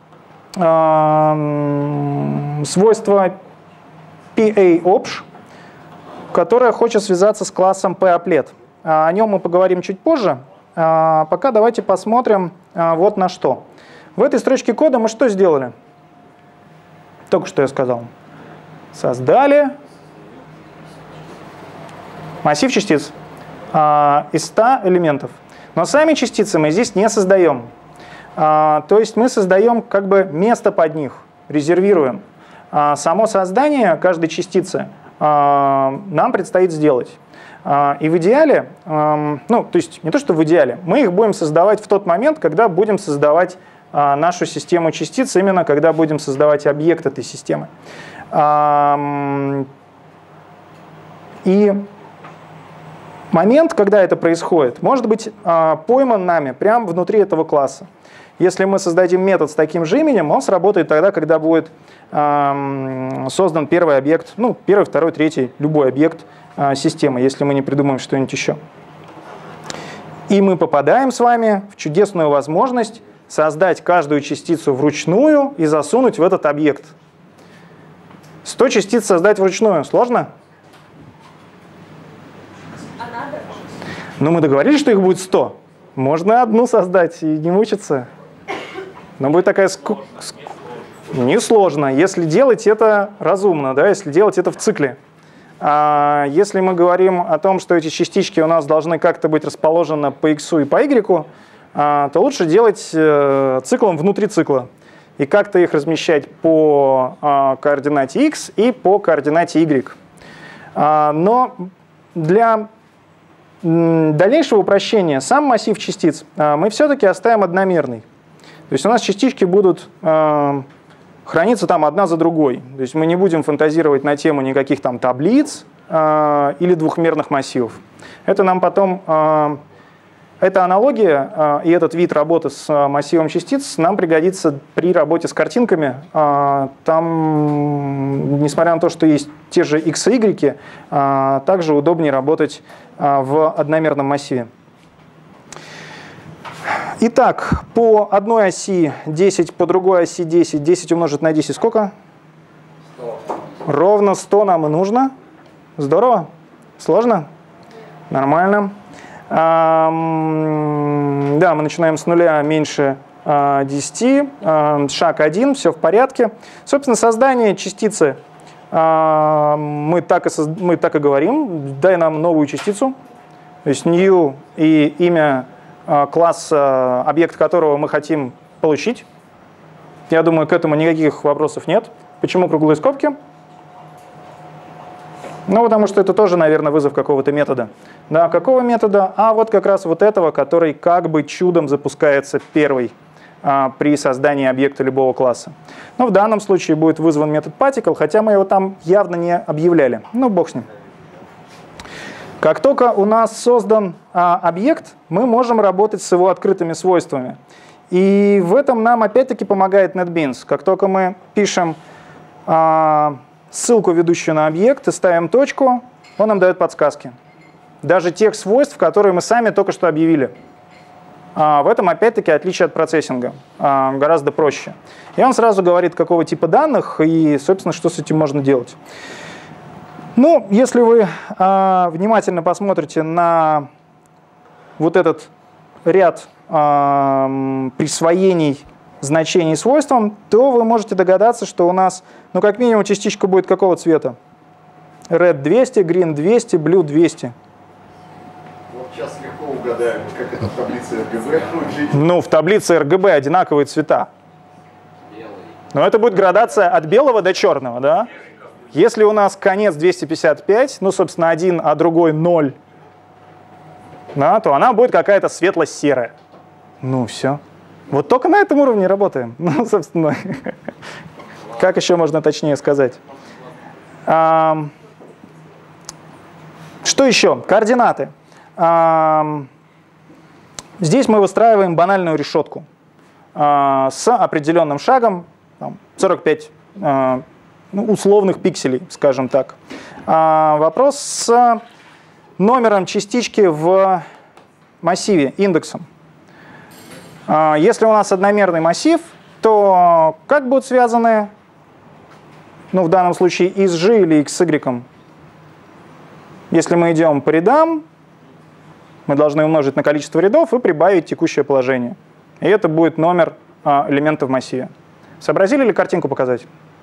свойство PA-Obj, которое хочет связаться с классом PApplet. О нем мы поговорим чуть позже. Пока давайте посмотрим вот на что. В этой строчке кода мы что сделали? Только что я сказал. Создали массив частиц из 100 элементов. Но сами частицы мы здесь не создаем. То есть мы создаем как бы место под них, резервируем. Само создание каждой частицы нам предстоит сделать. И в идеале, ну, то есть не то, что в идеале, мы их будем создавать в тот момент, когда будем создавать нашу систему частиц, именно когда будем создавать объект этой системы. И момент, когда это происходит, может быть пойман нами прямо внутри этого класса. Если мы создадим метод с таким же именем, он сработает тогда, когда будет создан первый объект, ну, первый, второй, третий, любой объект системы, если мы не придумаем что-нибудь еще. И мы попадаем с вами в чудесную возможность создать каждую частицу вручную и засунуть в этот объект. 100 частиц создать вручную сложно? А надо? Ну, мы договорились, что их будет 100. Можно одну создать и не мучиться. Но будет такая несложно, если делать это разумно, да, если делать это в цикле. А если мы говорим о том, что эти частички у нас должны как-то быть расположены по x и по y, то лучше делать циклом внутри цикла. И как-то их размещать по координате x и по координате y. Но для дальнейшего упрощения сам массив частиц мы все-таки оставим одномерный. То есть у нас частички будут храниться там одна за другой. То есть мы не будем фантазировать на тему никаких там таблиц или двухмерных массивов. Это нам потом, эта аналогия и этот вид работы с массивом частиц нам пригодится при работе с картинками. Там, несмотря на то, что есть те же x и y, также удобнее работать в одномерном массиве. Итак, по одной оси 10, по другой оси 10. 10 умножить на 10 сколько? 100. Ровно 100 нам и нужно. Здорово? Сложно? Нормально. Да, мы начинаем с нуля меньше 10. Шаг 1, все в порядке. Собственно, создание частицы мы так и говорим. Дай нам новую частицу. То есть new и имя класс, объект которого мы хотим получить. Я думаю, к этому никаких вопросов нет. Почему круглые скобки? Ну, потому что это тоже, наверное, вызов какого-то метода. Да, какого метода? А вот как раз вот этого, который как бы чудом запускается первый при создании объекта любого класса. Но в данном случае будет вызван метод particle, хотя мы его там явно не объявляли. Ну, бог с ним. Как только у нас создан объект, мы можем работать с его открытыми свойствами. И в этом нам опять-таки помогает NetBeans. Как только мы пишем ссылку, ведущую на объект, и ставим точку, он нам дает подсказки. Даже тех свойств, которые мы сами только что объявили. В этом, опять-таки, отличие от процессинга. Гораздо проще. И он сразу говорит, какого типа данных и, собственно, что с этим можно делать. Ну, если вы внимательно посмотрите на вот этот ряд присвоений значений свойствам, то вы можете догадаться, что у нас, ну, как минимум, частичка будет какого цвета? Red 200, Green 200, Blue 200. Вот сейчас легко угадаем, как это в таблице РГБ выглядит. Ну, в таблице РГБ одинаковые цвета. Но это будет градация от белого до черного, да? Если у нас конец 255, ну, собственно, один, а другой 0, да, то она будет какая-то светло-серая. Ну, все. Вот только на этом уровне работаем. Ну, собственно, как еще можно точнее сказать? Что еще? Координаты. Здесь мы выстраиваем банальную решетку с определенным шагом, 45 условных пикселей, скажем так. Вопрос с номером частички в массиве, индексом. Если у нас одномерный массив, то как будут связаны, ну, в данном случае, и с G или x с y? Если мы идем по рядам, мы должны умножить на количество рядов и прибавить текущее положение. И это будет номер элемента в массиве. Сообразили ли картинку показать?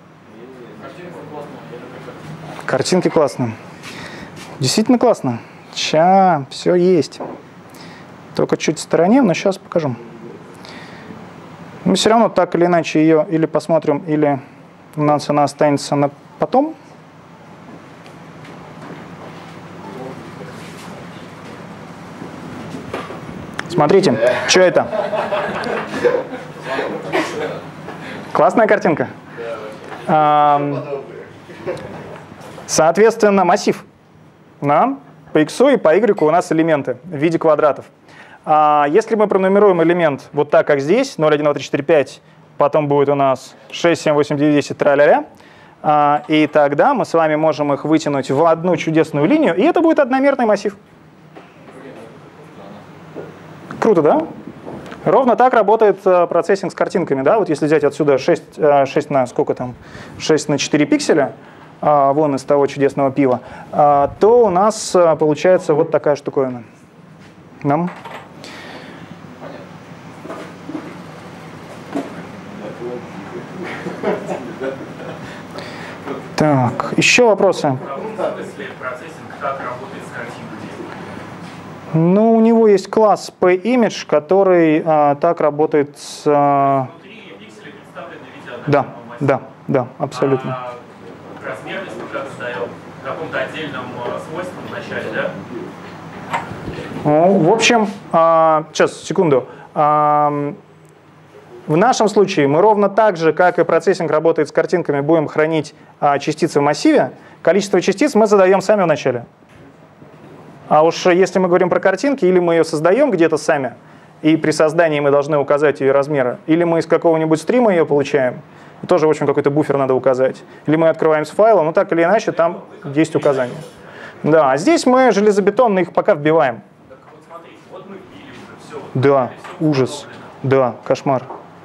Картинки классно. Действительно классно. Ща, все есть. Только чуть в стороне, но сейчас покажу. Мы все равно так или иначе ее или посмотрим, или у нас она останется на потом. Смотрите, что это? Классная картинка? Соответственно, массив. Да? По x и по y у нас элементы в виде квадратов. Если мы пронумеруем элемент вот так, как здесь, 0, 1, 2, 3, 4, 5, потом будет у нас 6, 7, 8, 9, 10, тра-ля-ля, и тогда мы с вами можем их вытянуть в одну чудесную линию, и это будет одномерный массив. Круто, да? Ровно так работает процессинг с картинками. Да? Вот если взять отсюда 6 на сколько там? 6 на 4 пикселя, вон из того чудесного пива, то у нас получается вот такая штуковина. Да? Так, еще вопросы? Ну, у него есть класс PImage, который так работает с... Внутри пиксели представлены в виде одного массива. Да, абсолютно. Размерность мы как задаем каком-то отдельном свойстве в начале, да? Ну, в общем, сейчас, секунду. В нашем случае мы ровно так же, как и процессинг работает с картинками, будем хранить частицы в массиве. Количество частиц мы задаем сами в начале. А уж если мы говорим про картинки, или мы ее создаем где-то сами, и при создании мы должны указать ее размеры, или мы из какого-нибудь стрима ее получаем, тоже, в общем, какой-то буфер надо указать, или мы открываем с файла, но так или иначе там есть указания. Да, а здесь мы железобетонно их пока вбиваем. Так вот смотрите, вот мы вбили уже все. Да, ужас. Да, кошмар.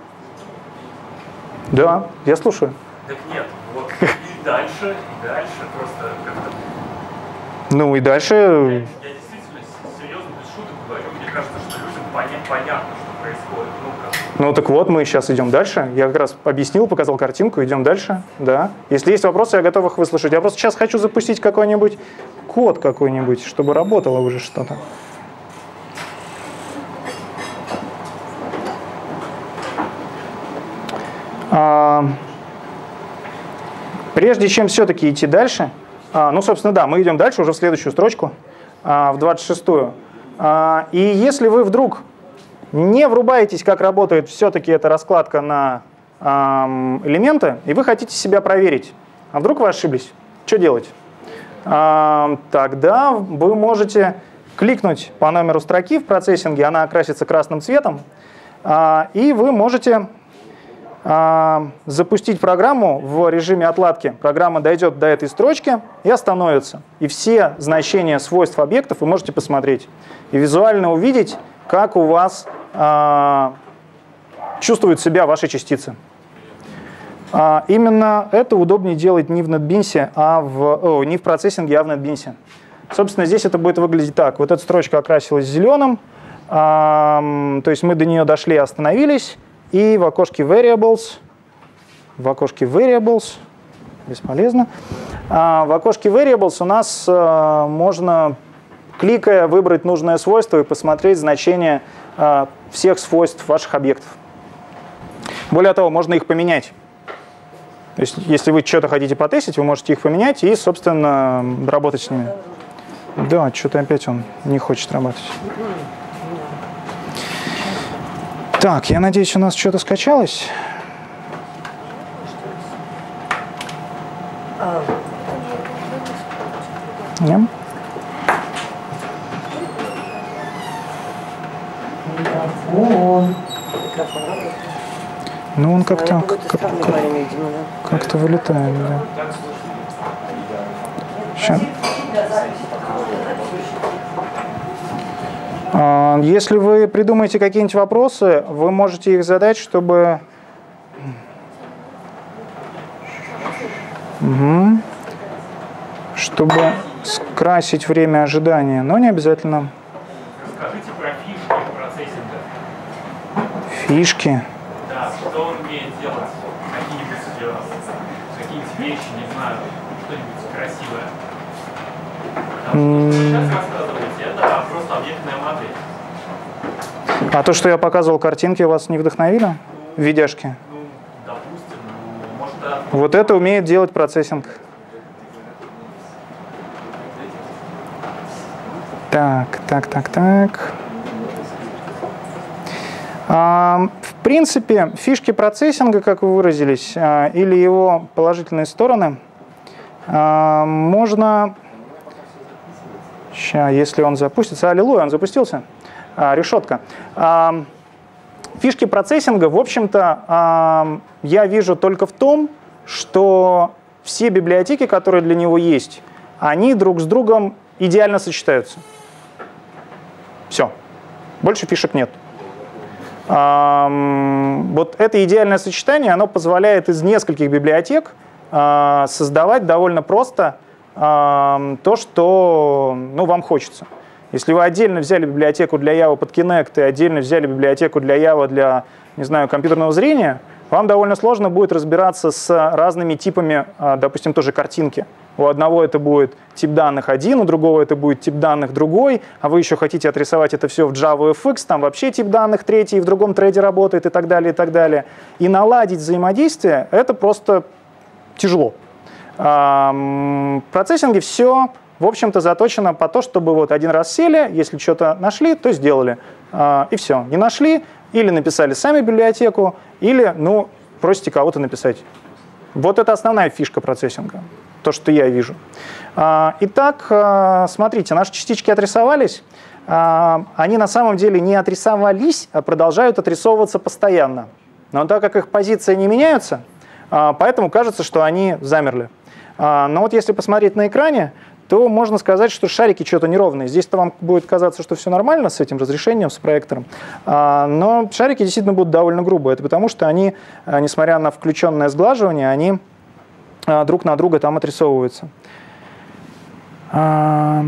Да, я слушаю. Так нет, вот и дальше просто как-то... Ну и дальше... Я действительно серьезно, без шуток говорю, мне кажется, что людям понятно, что происходит. Ну так вот, мы сейчас идем дальше. Я как раз объяснил, показал картинку, идем дальше. Да. Если есть вопросы, я готов их выслушать. Я просто сейчас хочу запустить какой-нибудь код какой-нибудь, чтобы работало уже что-то. Прежде чем все-таки идти дальше, ну, собственно, да, мы идем дальше, уже в следующую строчку, в 26-ю. И если вы вдруг не врубаетесь, как работает все-таки эта раскладка на элементы, и вы хотите себя проверить, а вдруг вы ошиблись, что делать? Тогда вы можете кликнуть по номеру строки в процессинге, она окрасится красным цветом, и вы можете запустить программу в режиме отладки. Программа дойдет до этой строчки и остановится. И все значения свойств объектов вы можете посмотреть. И визуально увидеть, как у вас чувствуют себя ваши частицы. Именно это удобнее делать не в NetBeans, не в процессинге, а в NetBeans. Собственно, здесь это будет выглядеть так. Вот эта строчка окрасилась зеленым, то есть мы до нее дошли и остановились, и в окошке Variables, бесполезно, в окошке Variables у нас можно, кликая, выбрать нужное свойство и посмотреть значение всех свойств ваших объектов. Более того, можно их поменять. То есть, если вы что-то хотите потестить, вы можете их поменять и, собственно, работать с ними. Да, что-то опять он не хочет работать. Так, я надеюсь, у нас что-то скачалось. Нет? Ну, он как-то вылетает, да. Сейчас. Если вы придумаете какие-нибудь вопросы, вы можете их задать, чтобы... Чтобы скрасить время ожидания, но не обязательно. Расскажите про фишки процессинга. Фишки? Да, что он умеет делать? Какие-нибудь вещи, не знаю, что-нибудь красивое. Сейчас рассказываете, это просто объектная модель. А то, что я показывал картинки, вас не вдохновили? Видяшки? Ну, допустим, может, да. Вот это умеет делать процессинг. Так. В принципе, фишки процессинга, как вы выразились, или его положительные стороны, можно... Сейчас, если он запустится... Аллилуйя, он запустился. Решетка. Фишки процессинга, в общем-то, я вижу только в том, что все библиотеки, которые для него есть, они друг с другом идеально сочетаются. Все. Больше фишек нет. Вот это идеальное сочетание, оно позволяет из нескольких библиотек создавать довольно просто то, что вам хочется. Если вы отдельно взяли библиотеку для Java под Kinect и отдельно взяли библиотеку для Java для, не знаю, компьютерного зрения, вам довольно сложно будет разбираться с разными типами, допустим, тоже картинки. У одного это будет тип данных один, у другого это будет тип данных другой, а вы еще хотите отрисовать это все в JavaFX, там вообще тип данных третий, в другом трейде работает и так далее, и так далее. И наладить взаимодействие — это просто тяжело. В процессинге все, в общем-то, заточено по то, чтобы вот один раз сели, если что-то нашли, то сделали. И все. Не нашли, или написали сами библиотеку, или, просите кого-то написать. Вот это основная фишка процессинга, то, что я вижу. Итак, смотрите, наши частички отрисовались. Они на самом деле не отрисовались, а продолжают отрисовываться постоянно. Но так как их позиции не меняются, поэтому кажется, что они замерли. Но вот если посмотреть на экране, то можно сказать, что шарики что-то неровные. Здесь-то вам будет казаться, что все нормально с этим разрешением, с проектором. Но шарики действительно будут довольно грубые. Это потому, что они, несмотря на включенное сглаживание, они друг на друга там отрисовываются. Да.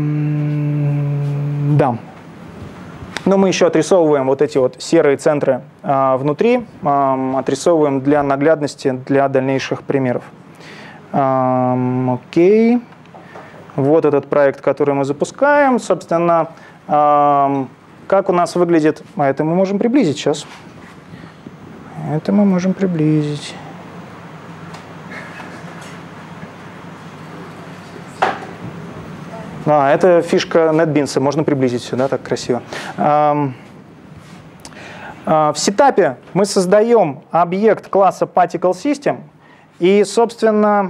Но мы еще отрисовываем вот эти вот серые центры внутри, отрисовываем для наглядности, для дальнейших примеров. Окей. Вот этот проект, который мы запускаем. Собственно, как у нас выглядит... это мы можем приблизить сейчас. Это мы можем приблизить. Это фишка NetBeans. Можно приблизить сюда, так красиво. В сетапе мы создаем объект класса Particle System. И, собственно,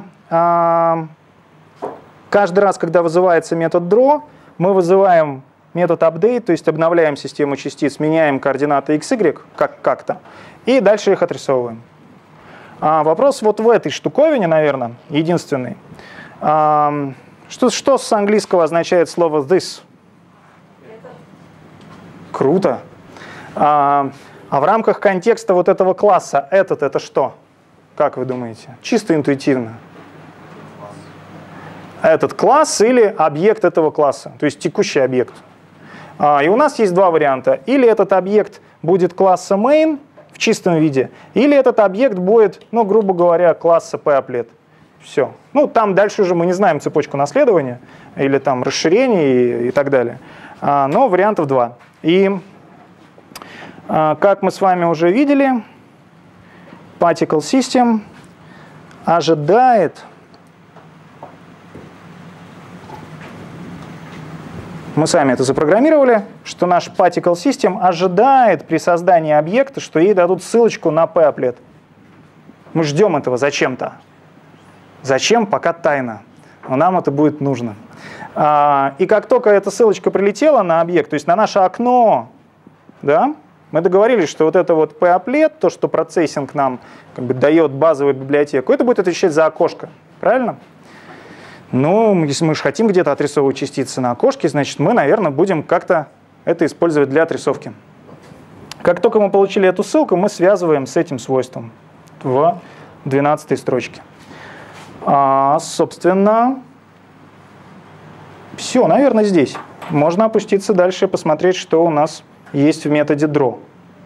каждый раз, когда вызывается метод draw, мы вызываем метод update, то есть обновляем систему частиц, меняем координаты x, y как-то, и дальше их отрисовываем. Вопрос вот в этой штуковине, наверное, единственный. Что с английского означает слово this? Круто. А в рамках контекста вот этого класса это что? Как вы думаете? Чисто интуитивно. Этот класс или объект этого класса, то есть текущий объект. И у нас есть два варианта. Или этот объект будет класса main в чистом виде, или этот объект будет, ну, грубо говоря, класса papplet. Все. Ну, там дальше уже мы не знаем цепочку наследования или там расширений и так далее. Но вариантов два. И как мы с вами уже видели, Particle System ожидает, мы сами это запрограммировали, что наш Particle System ожидает при создании объекта, что ей дадут ссылочку на papplet. Мы ждем этого зачем-то. Зачем? Пока тайна. Но нам это будет нужно. И как только эта ссылочка прилетела на объект, то есть на наше окно, да, мы договорились, что вот это вот papplet, то, что процессинг нам как бы дает базовую библиотеку, это будет отвечать за окошко. Правильно? Ну, если мы же хотим где-то отрисовывать частицы на окошке, значит, мы, наверное, будем как-то это использовать для отрисовки. Как только мы получили эту ссылку, мы связываем с этим свойством в 12 строчке. Собственно, все, наверное, здесь. Можно опуститься дальше и посмотреть, что у нас есть в методе draw.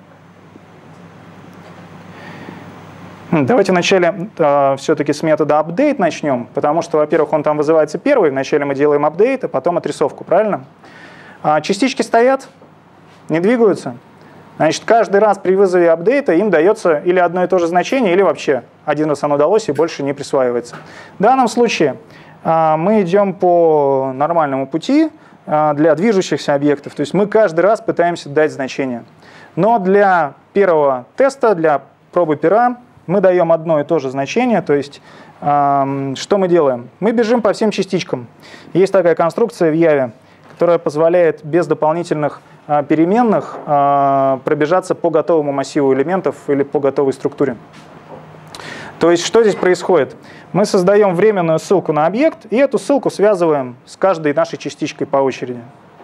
Давайте вначале все-таки с метода update начнем, потому что, во-первых, он там вызывается первый, вначале мы делаем update, а потом отрисовку, правильно? Частички стоят, не двигаются. Значит, каждый раз при вызове апдейта им дается или одно и то же значение, или вообще один раз оно далось и больше не присваивается. В данном случае мы идем по нормальному пути для движущихся объектов, то есть мы каждый раз пытаемся дать значение. Но для первого теста, для пробы пера, мы даем одно и то же значение, то есть что мы делаем? Мы бежим по всем частичкам. Есть такая конструкция в Java, которая позволяет без дополнительных переменных пробежаться по готовому массиву элементов или по готовой структуре. То есть что здесь происходит? Мы создаем временную ссылку на объект, и эту ссылку связываем с каждой нашей частичкой по очереди.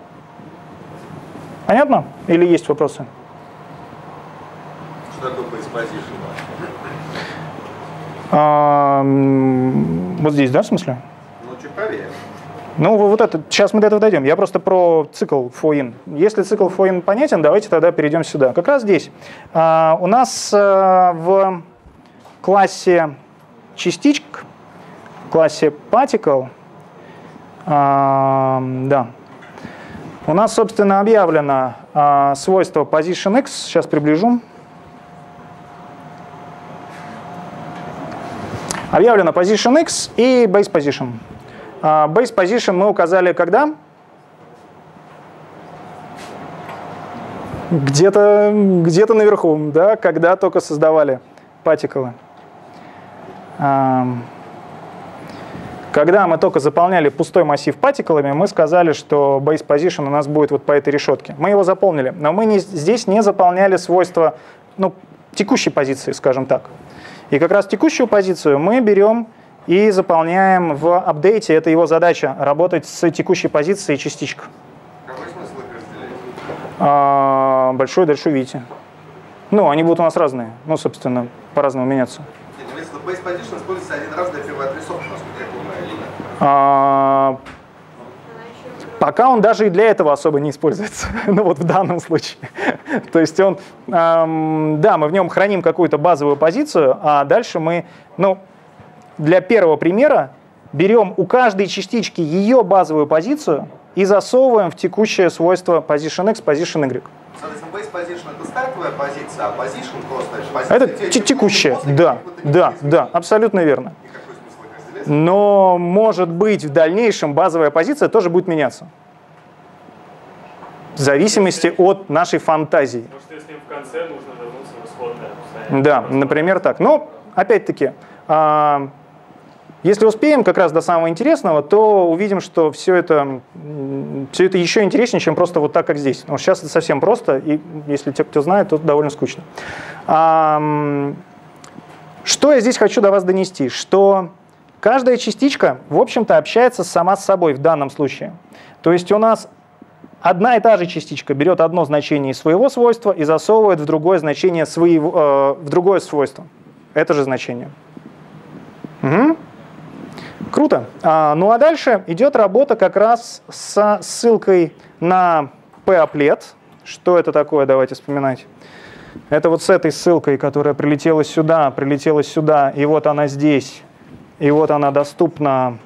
Понятно? Или есть вопросы? Что такое base-position? Вот здесь, да, в смысле? Ну, чуть правее. Ну, вот это, сейчас мы до этого дойдем. Я просто про цикл for-in. Если цикл for-in понятен, давайте тогда перейдем сюда. Как раз здесь. У нас в классе частичек, в классе particle, да, у нас, собственно, объявлено свойство positionX. Сейчас приближу. Объявлено positionX и basePosition. BasePosition мы указали когда? Где-то наверху, да, когда только создавали партиклы. Когда мы только заполняли пустой массив партиклами, мы сказали, что basePosition у нас будет вот по этой решетке. Мы его заполнили, но мы здесь не заполняли свойства, ну, текущей позиции, скажем так. И как раз текущую позицию мы берем и заполняем в апдейте. Это его задача — работать с текущей позицией частичек. Какой смысл их разделять? Большой, дальше увидите. Ну, они будут у нас разные. Ну, собственно, по-разному меняться. Нет, если base-position используется один раз для первой отрисовки, насколько я понимаю, или нет? Пока он даже и для этого особо не используется. Ну вот в данном случае. То есть он, да, мы в нем храним какую-то базовую позицию, а дальше мы, ну, для первого примера берем у каждой частички ее базовую позицию и засовываем в текущее свойство positionX, positionY. Соответственно, base-position — это стартовая позиция, а position просто позиция. Это текущая, да, абсолютно верно. И какой смысл их разделять? Но, может быть, в дальнейшем базовая позиция тоже будет меняться. В зависимости от нашей фантазии. Может, если им в конце нужно вернуться в исходное состояние. Да, например, так. Но, опять-таки, если успеем как раз до самого интересного, то увидим, что все это еще интереснее, чем просто вот так, как здесь. Потому что сейчас это совсем просто, и если те, кто знает, то довольно скучно. Что я здесь хочу до вас донести? Что каждая частичка, в общем-то, общается сама с собой в данном случае. То есть у нас одна и та же частичка берет одно значение из своего свойства и засовывает в другое значение в другое свойство. Это же значение. Угу. Круто. Ну а дальше идет работа как раз со ссылкой на papplet. Что это такое? Давайте вспоминать. Это вот с этой ссылкой, которая прилетела сюда, и вот она здесь, и вот она доступна.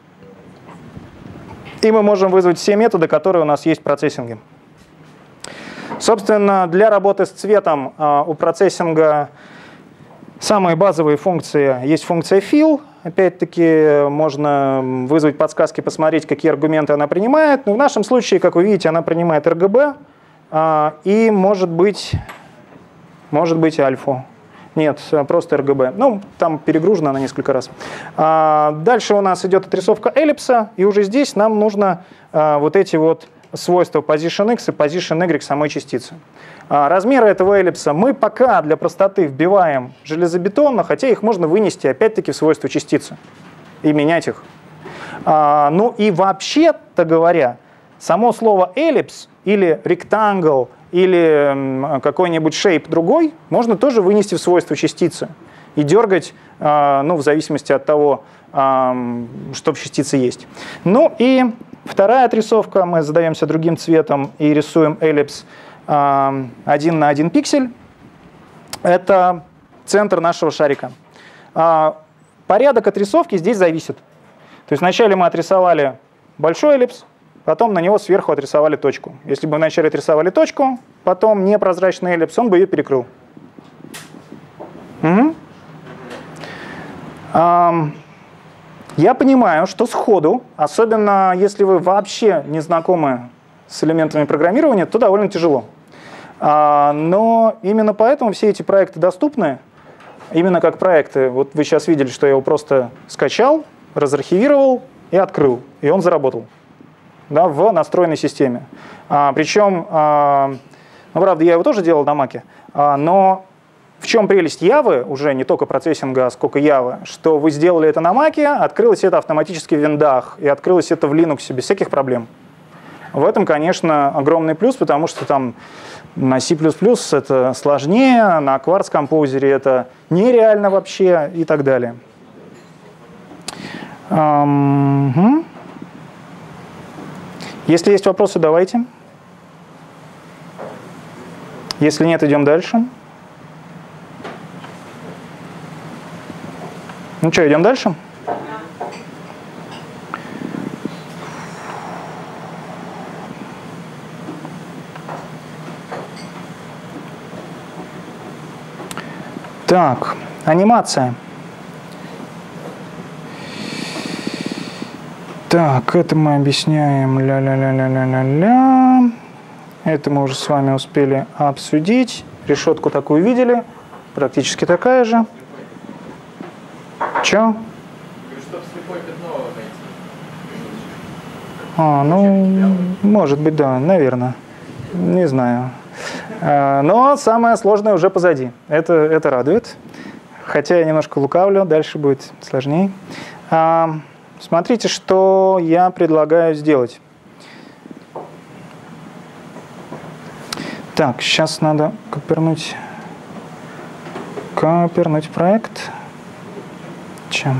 И мы можем вызвать все методы, которые у нас есть в процессинге. Собственно, для работы с цветом у процессинга самые базовые функции. Есть функция fill. Опять-таки можно вызвать подсказки, посмотреть, какие аргументы она принимает. Но в нашем случае, как вы видите, она принимает RGB и может быть альфу. Нет, просто RGB. Ну, там перегружена она несколько раз. Дальше у нас идет отрисовка эллипса, и уже здесь нам нужно вот эти вот свойства position x и position y самой частицы. Размеры этого эллипса мы пока для простоты вбиваем железобетонно, хотя их можно вынести опять-таки в свойства частицы и менять их. Ну и вообще-то говоря, само слово эллипс или rectangle или какой-нибудь shape другой можно тоже вынести в свойства частицы и дергать, ну, в зависимости от того, что в частице есть. Ну и вторая отрисовка. Мы задаемся другим цветом и рисуем эллипс 1 на 1 пиксель. Это центр нашего шарика. Порядок отрисовки здесь зависит. То есть вначале мы отрисовали большой эллипс, потом на него сверху отрисовали точку. Если бы вначале отрисовали точку, потом непрозрачный эллипс, он бы ее перекрыл. Угу. Я понимаю, что сходу, особенно если вы вообще не знакомы с элементами программирования, то довольно тяжело. Но именно поэтому все эти проекты доступны, именно как проекты. Вот вы сейчас видели, что я его просто скачал, разархивировал и открыл, и он заработал, да, в настроенной системе. Причем, ну, правда, я его тоже делал на Mac, но в чем прелесть Явы, уже не только процессинга, сколько Явы, что вы сделали это на Mac, открылось это автоматически в виндах, и открылось это в Linux без всяких проблем. В этом, конечно, огромный плюс, потому что там на C++ это сложнее, на Quartz Composer это нереально вообще и так далее. Если есть вопросы, давайте. Если нет, идем дальше. Ну что, идем дальше? Так, анимация. Так, это мы объясняем. Ля-ля-ля-ля-ля-ля-ля. Это мы уже с вами успели обсудить. Решетку такую видели. Практически такая же. Че? Ну, может быть, да, наверное. Не знаю. Но самое сложное уже позади. Это радует. Хотя я немножко лукавлю, дальше будет сложнее. Смотрите, что я предлагаю сделать. Так, сейчас надо копернуть проект. Чем?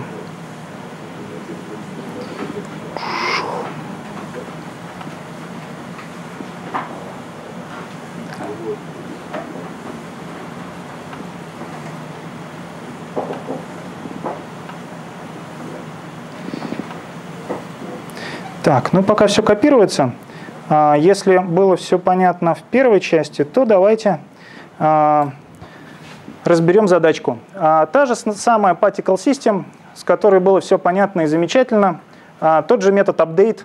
Так, ну пока все копируется. Если было все понятно в первой части, то давайте разберем задачку. Та же самая Particle System, с которой было все понятно и замечательно. Тот же метод update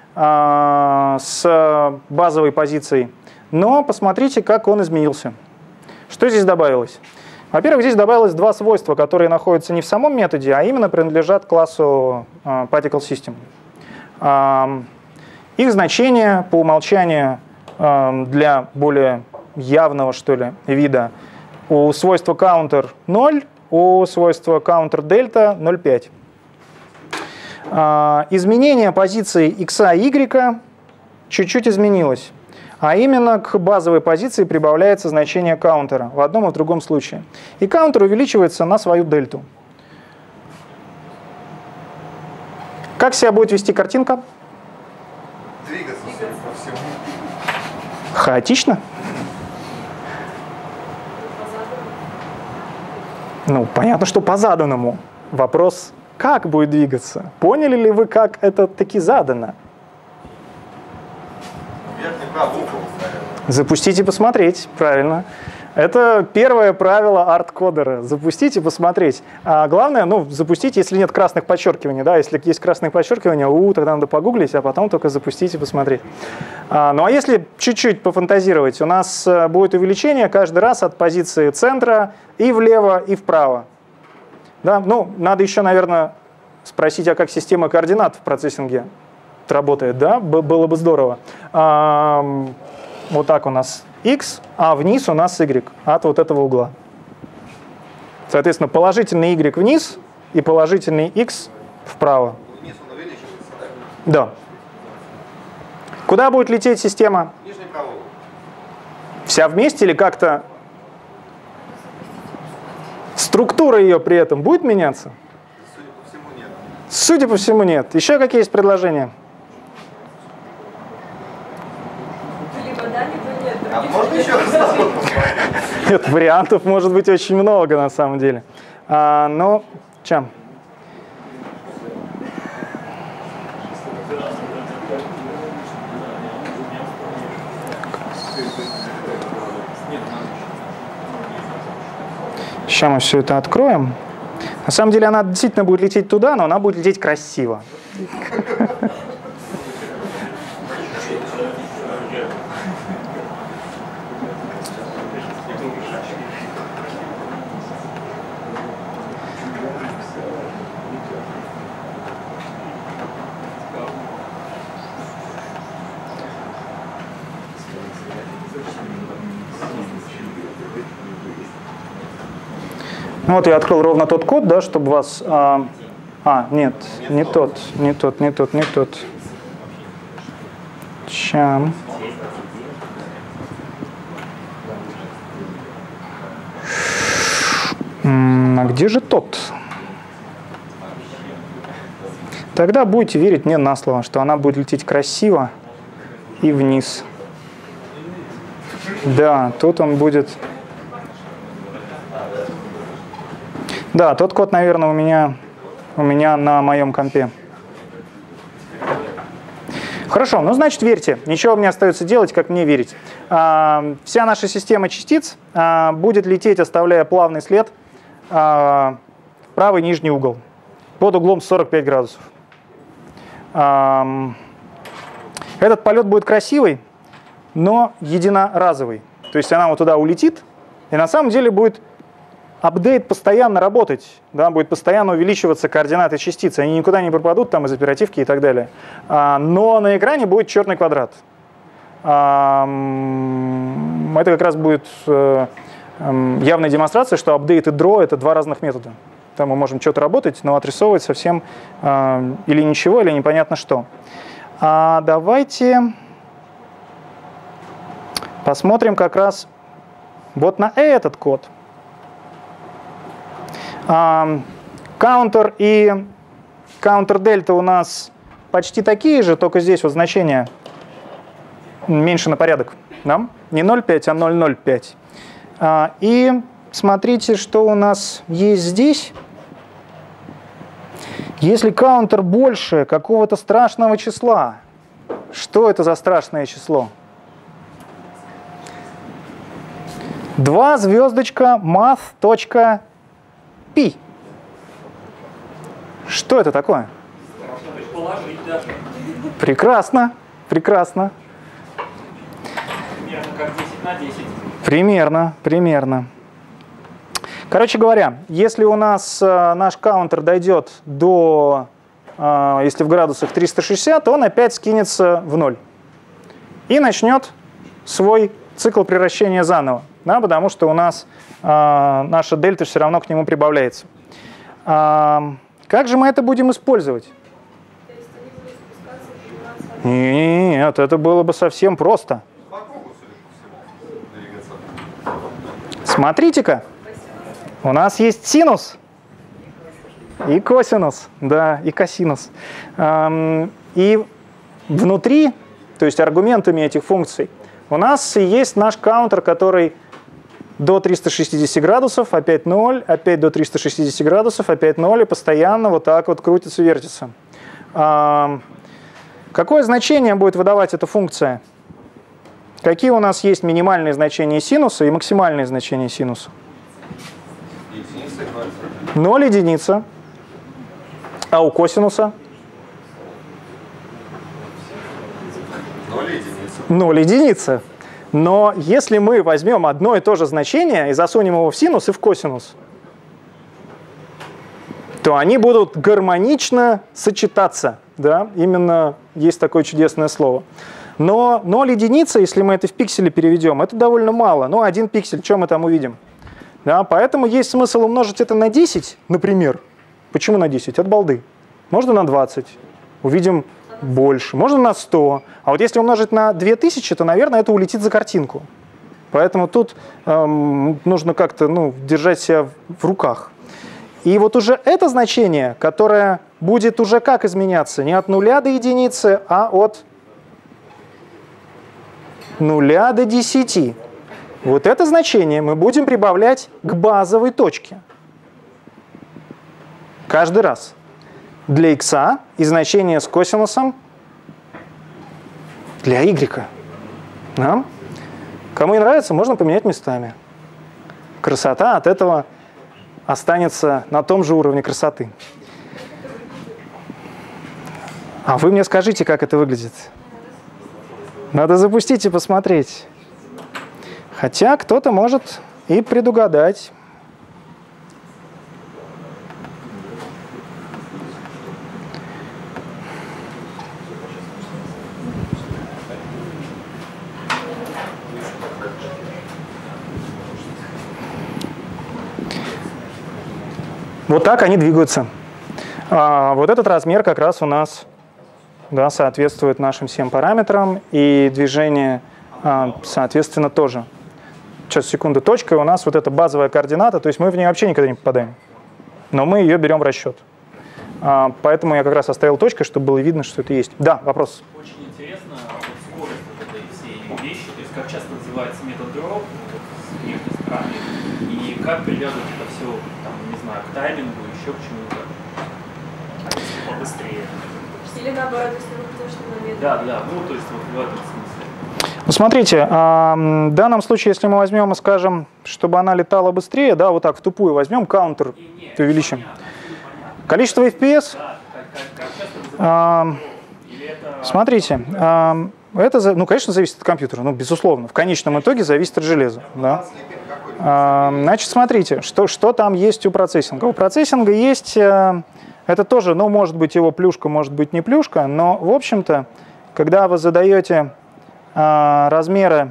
с базовой позицией. Но посмотрите, как он изменился. Что здесь добавилось? Во-первых, здесь добавилось два свойства, которые находятся не в самом методе, а именно принадлежат классу Particle System. Их значение по умолчанию для более явного, что ли, вида у свойства counter 0, у свойства counter delta 0,5. Изменение позиции x и y чуть-чуть изменилось. А именно к базовой позиции прибавляется значение каунтера в одном и в другом случае. И каунтер увеличивается на свою дельту. Как себя будет вести картинка? Двигаться по всему. Хаотично? Ну, понятно, что по заданному. Вопрос, как будет двигаться? Поняли ли вы, как это таки задано? Верхний правый угол, наверное. Запустить и посмотреть, правильно. Это первое правило арт-кодера. Запустить и посмотреть. А главное, ну, запустить, если нет красных подчеркиваний. Да? Если есть красные подчеркивания, тогда надо погуглить, а потом только запустить и посмотреть. Ну а если чуть-чуть пофантазировать, у нас будет увеличение каждый раз от позиции центра и влево, и вправо. Да? Ну, надо еще, наверное, спросить, а как система координат в процессинге работает, да? Было бы здорово. Вот так у нас x, а вниз у нас y от вот этого угла. Соответственно, положительный y вниз и положительный x вправо. Вниз он увеличивается, да? Да. Куда будет лететь система? Нижний правый угол. Вся вместе или как-то структура ее при этом будет меняться? Судя по всему, нет. Судя по всему, нет. Еще какие есть предложения? Либо да, либо нет. А можно еще раз? Нет, вариантов может быть очень много на самом деле. Но чем? Сейчас мы все это откроем. На самом деле она действительно будет лететь туда, но она будет лететь красиво. Ну вот я открыл ровно тот код, да, чтобы вас... нет, не тот. Щам. А где же тот? Тогда будете верить мне на слово, что она будет лететь красиво и вниз. Да, тут он будет... Да, тот код, наверное, у меня на моем компе. Хорошо, ну значит верьте. Ничего мне остается делать, как мне верить. Вся наша система частиц будет лететь, оставляя плавный след в правый нижний угол под углом 45 градусов. Этот полет будет красивый, но единоразовый. То есть она вот туда улетит, и на самом деле будет апдейт постоянно работать, да, будет постоянно увеличиваться координаты частицы, они никуда не пропадут там из оперативки и так далее. Но на экране будет черный квадрат. Это как раз будет явная демонстрация, что апдейт и draw — это два разных метода. Там мы можем что-то работать, но отрисовывать совсем или ничего, или непонятно что. Давайте посмотрим как раз вот на этот код. Counter и counter дельта у нас почти такие же, только здесь вот значение меньше на порядок. Да? Не 0,5, а 0,05. И смотрите, что у нас есть здесь. Если counter больше какого-то страшного числа, что это за страшное число? 2 звездочка math.p. Что это такое? Положить даже. Прекрасно, прекрасно. Примерно как 10 на 10. Примерно. Короче говоря, если у нас наш каунтер дойдет до, если в градусах 360, он опять скинется в 0 и начнет свой цикл превращения заново. да, потому что у нас наша дельта все равно к нему прибавляется. Как же мы это будем использовать? Нет, это было бы совсем просто. Смотрите-ка, у нас есть синус и косинус, да, и косинус. И внутри, то есть аргументами этих функций, у нас есть наш каунтер, который до 360 градусов, опять 0, опять до 360 градусов, опять 0, и постоянно вот так вот крутится, вертится. Какое значение будет выдавать эта функция? Какие у нас есть минимальные значения синуса и максимальные значения синуса? 0 единица. А у косинуса? 0 единица. 0 единица. Но если мы возьмем одно и то же значение и засунем его в синус и в косинус, то они будут гармонично сочетаться. Да? Именно есть такое чудесное слово. Но 0 единица, если мы это в пиксели переведем, это довольно мало. Ну, 1 пиксель, что мы там увидим? Да? Поэтому есть смысл умножить это на 10, например. Почему на 10? От балды. Можно на 20. Увидим больше. Можно на 100. А вот если умножить на 2000, то, наверное, это улетит за картинку. Поэтому тут нужно как-то держать себя в руках. И вот уже это значение, которое будет уже как изменяться? Не от 0 до единицы, а от 0 до 10. Вот это значение мы будем прибавлять к базовой точке. Каждый раз. Для x и значение с косинусом для y. Да? Кому не нравится, можно поменять местами. Красота от этого останется на том же уровне красоты. А вы мне скажите, как это выглядит. Надо запустить и посмотреть. Хотя кто-то может и предугадать. Вот так они двигаются. Вот этот размер как раз у нас соответствует нашим всем параметрам, и движение, соответственно, тоже. Сейчас, секунду, точка у нас вот эта базовая координата, то есть мы в нее вообще никогда не попадаем, но мы ее берем в расчет. Поэтому я как раз оставил точкой, чтобы было видно, что это есть. Да, вопрос. Очень интересно скорость вот этой всей вещи, то есть как часто называется метод drop с внешней стороны, и как привязывать это все, не знаю, к таймингу, еще к чему-то, побыстрее. Или наоборот, если вы точно на метод. Да, то есть вот в этом смысле. Ну, смотрите, в данном случае, если мы возьмем и скажем, чтобы она летала быстрее, да, вот так в тупую возьмем, каунтер увеличим. Количество FPS. Смотрите, это, конечно, зависит от компьютера, безусловно. В конечном итоге зависит от железа. Да. Значит, смотрите, что там есть у процессинга. У процессинга есть, это тоже, может быть его плюшка, может быть не плюшка, но, в общем-то, когда вы задаете размеры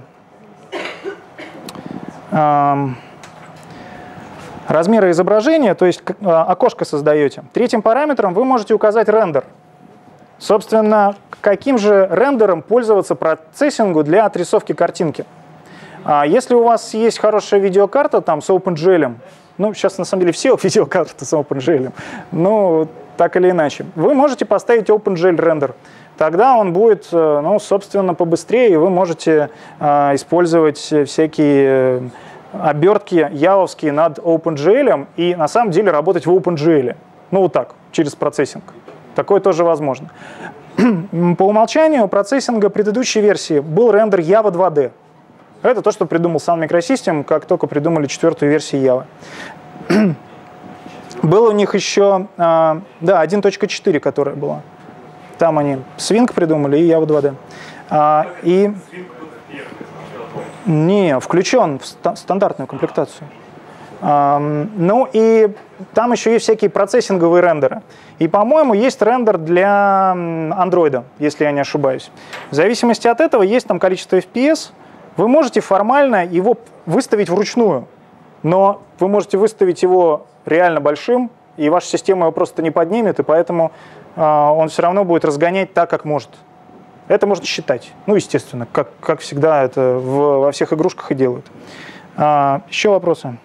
изображения, то есть окошко создаете, третьим параметром вы можете указать рендер. Собственно, каким же рендером пользоваться процессингу для отрисовки картинки? Если у вас есть хорошая видеокарта там, с OpenGL, сейчас на самом деле все видеокарты с OpenGL, так или иначе, вы можете поставить OpenGL рендер. Тогда он будет, собственно, побыстрее, и вы можете использовать всякие обертки явовские над OpenGL и на самом деле работать в OpenGL. Вот так, через процессинг. Такое тоже возможно. По умолчанию у процессинга предыдущей версии был рендер Java 2D. Это то, что придумал Sun Microsystem, как только придумали 4-ю версию Java. Был у них еще 1.4, которая была. Там они Swing придумали и Java 2D. Не, включен в стандартную комплектацию. И там еще есть всякие процессинговые рендеры. И, по-моему, есть рендер для Android, если я не ошибаюсь. В зависимости от этого есть там количество FPS, Вы можете формально его выставить вручную, но вы можете выставить его реально большим, и ваша система его просто не поднимет, и поэтому он все равно будет разгонять так, как может. Это можно считать. Ну, естественно, как всегда это во всех игрушках и делают. Еще вопросы?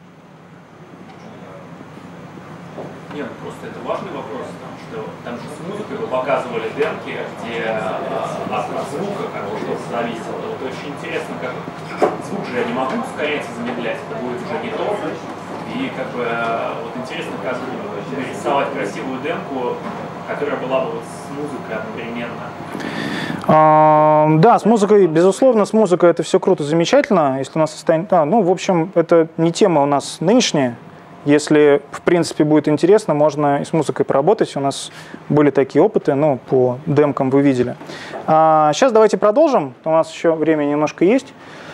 Нет, просто это важный вопрос, потому что там же с музыкой вы показывали демки, где от звука как-то зависело. Вот очень интересно, как звук же я не могу ускорять и замедлять, это будет уже не то. И как бы вот интересно, как нарисовать красивую демку, которая была бы вот с музыкой одновременно. Да, с музыкой, безусловно, с музыкой это все круто, замечательно. Если у нас останется, ну, в общем, это не тема у нас нынешняя. Если, в принципе, будет интересно, можно и с музыкой поработать. У нас были такие опыты, ну, по демкам вы видели. Сейчас давайте продолжим. У нас еще время немножко есть.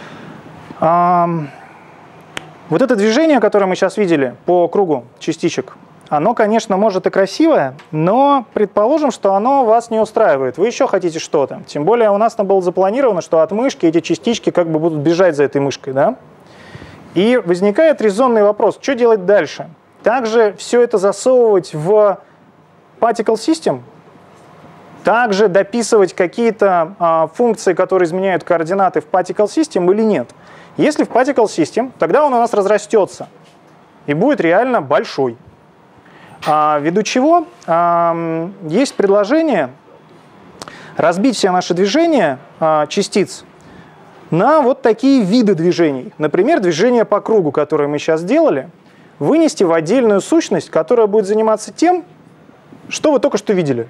Вот это движение, которое мы сейчас видели по кругу частичек, оно, конечно, может и красивое, но предположим, что оно вас не устраивает. Вы еще хотите что-то. Тем более у нас там было запланировано, что от мышки эти частички как бы будут бежать за этой мышкой, да? И возникает резонный вопрос, что делать дальше? Также все это засовывать в Particle System? Также дописывать какие-то функции, которые изменяют координаты в Particle System или нет? Если в Particle System, тогда он у нас разрастется и будет реально большой. Ввиду чего есть предложение разбить все наши движения частиц на вот такие виды движений. Например, движение по кругу, которое мы сейчас делали, вынести в отдельную сущность, которая будет заниматься тем, что вы только что видели.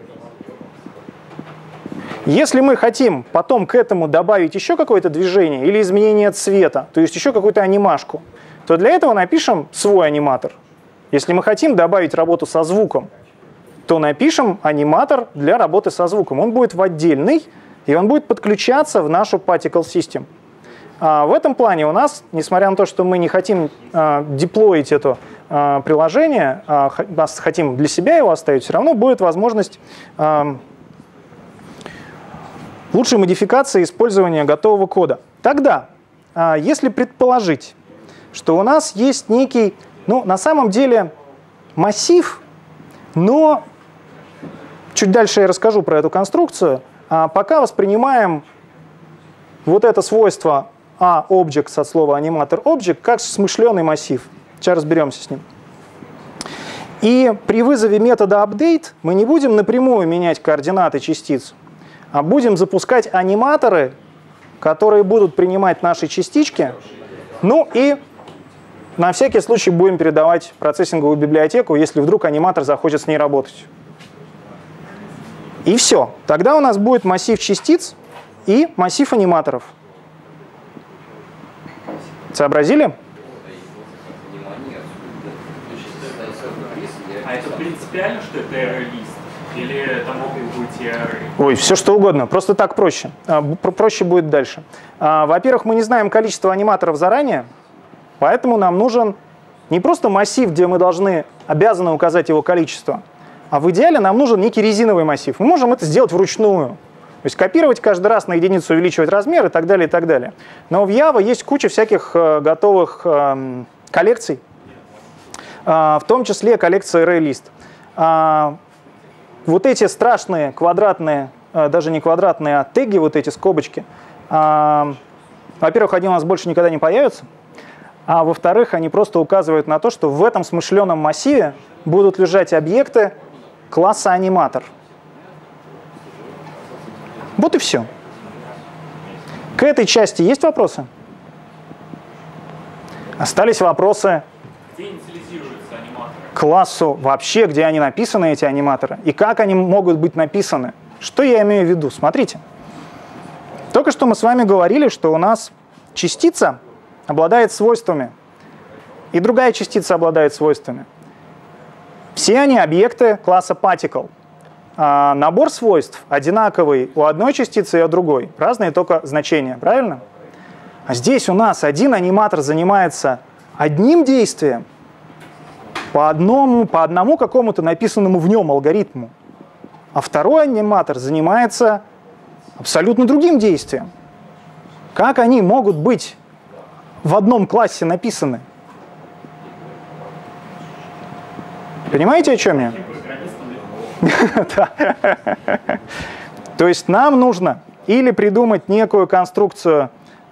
Если мы хотим потом к этому добавить еще какое-то движение или изменение цвета, то есть еще какую-то анимашку, то для этого напишем свой аниматор. Если мы хотим добавить работу со звуком, то напишем аниматор для работы со звуком. Он будет в отдельный, и он будет подключаться в нашу Particle System. В этом плане у нас, несмотря на то, что мы не хотим деплоить это приложение, хотим для себя его оставить, все равно будет возможность лучшей модификации использования готового кода. Тогда, если предположить, что у нас есть некий, ну, на самом деле массив, но чуть дальше я расскажу про эту конструкцию, пока воспринимаем вот это свойство object от слова animator object как смышленый массив. Сейчас разберемся с ним. И при вызове метода update мы не будем напрямую менять координаты частиц, а будем запускать аниматоры, которые будут принимать наши частички, ну и на всякий случай будем передавать процессинговую библиотеку, если вдруг аниматор захочет с ней работать. И все. Тогда у нас будет массив частиц и массив аниматоров. Сообразили? А это принципиально, что это array-лист? Или это могут быть и array? Ой, все что угодно. Просто так проще. Проще будет дальше. Во-первых, мы не знаем количество аниматоров заранее, поэтому нам нужен не просто массив, где мы обязаны указать его количество, а в идеале нам нужен некий резиновый массив. Мы можем это сделать вручную. То есть копировать каждый раз на единицу, увеличивать размер и так далее, и так далее. Но в Java есть куча всяких готовых коллекций, в том числе коллекция ArrayList. Вот эти страшные квадратные, даже не квадратные, а теги, вот эти скобочки, во-первых, они у нас больше никогда не появятся, а во-вторых, они просто указывают на то, что в этом смышленом массиве будут лежать объекты класса аниматор. Вот и все. К этой части есть вопросы? Остались вопросы Где инициализируются аниматоры? к классу вообще, где они написаны, эти аниматоры, и как они могут быть написаны. Что я имею в виду? Смотрите. Только что мы с вами говорили, что у нас частица обладает свойствами, и другая частица обладает свойствами. Все они объекты класса particle. Набор свойств одинаковый у одной частицы и у другой. Разные только значения, правильно? А здесь у нас один аниматор занимается одним действием по одному какому-то написанному в нем алгоритму, а второй аниматор занимается абсолютно другим действием. Как они могут быть в одном классе написаны? Понимаете, о чем я? То есть нам нужно или придумать некую конструкцию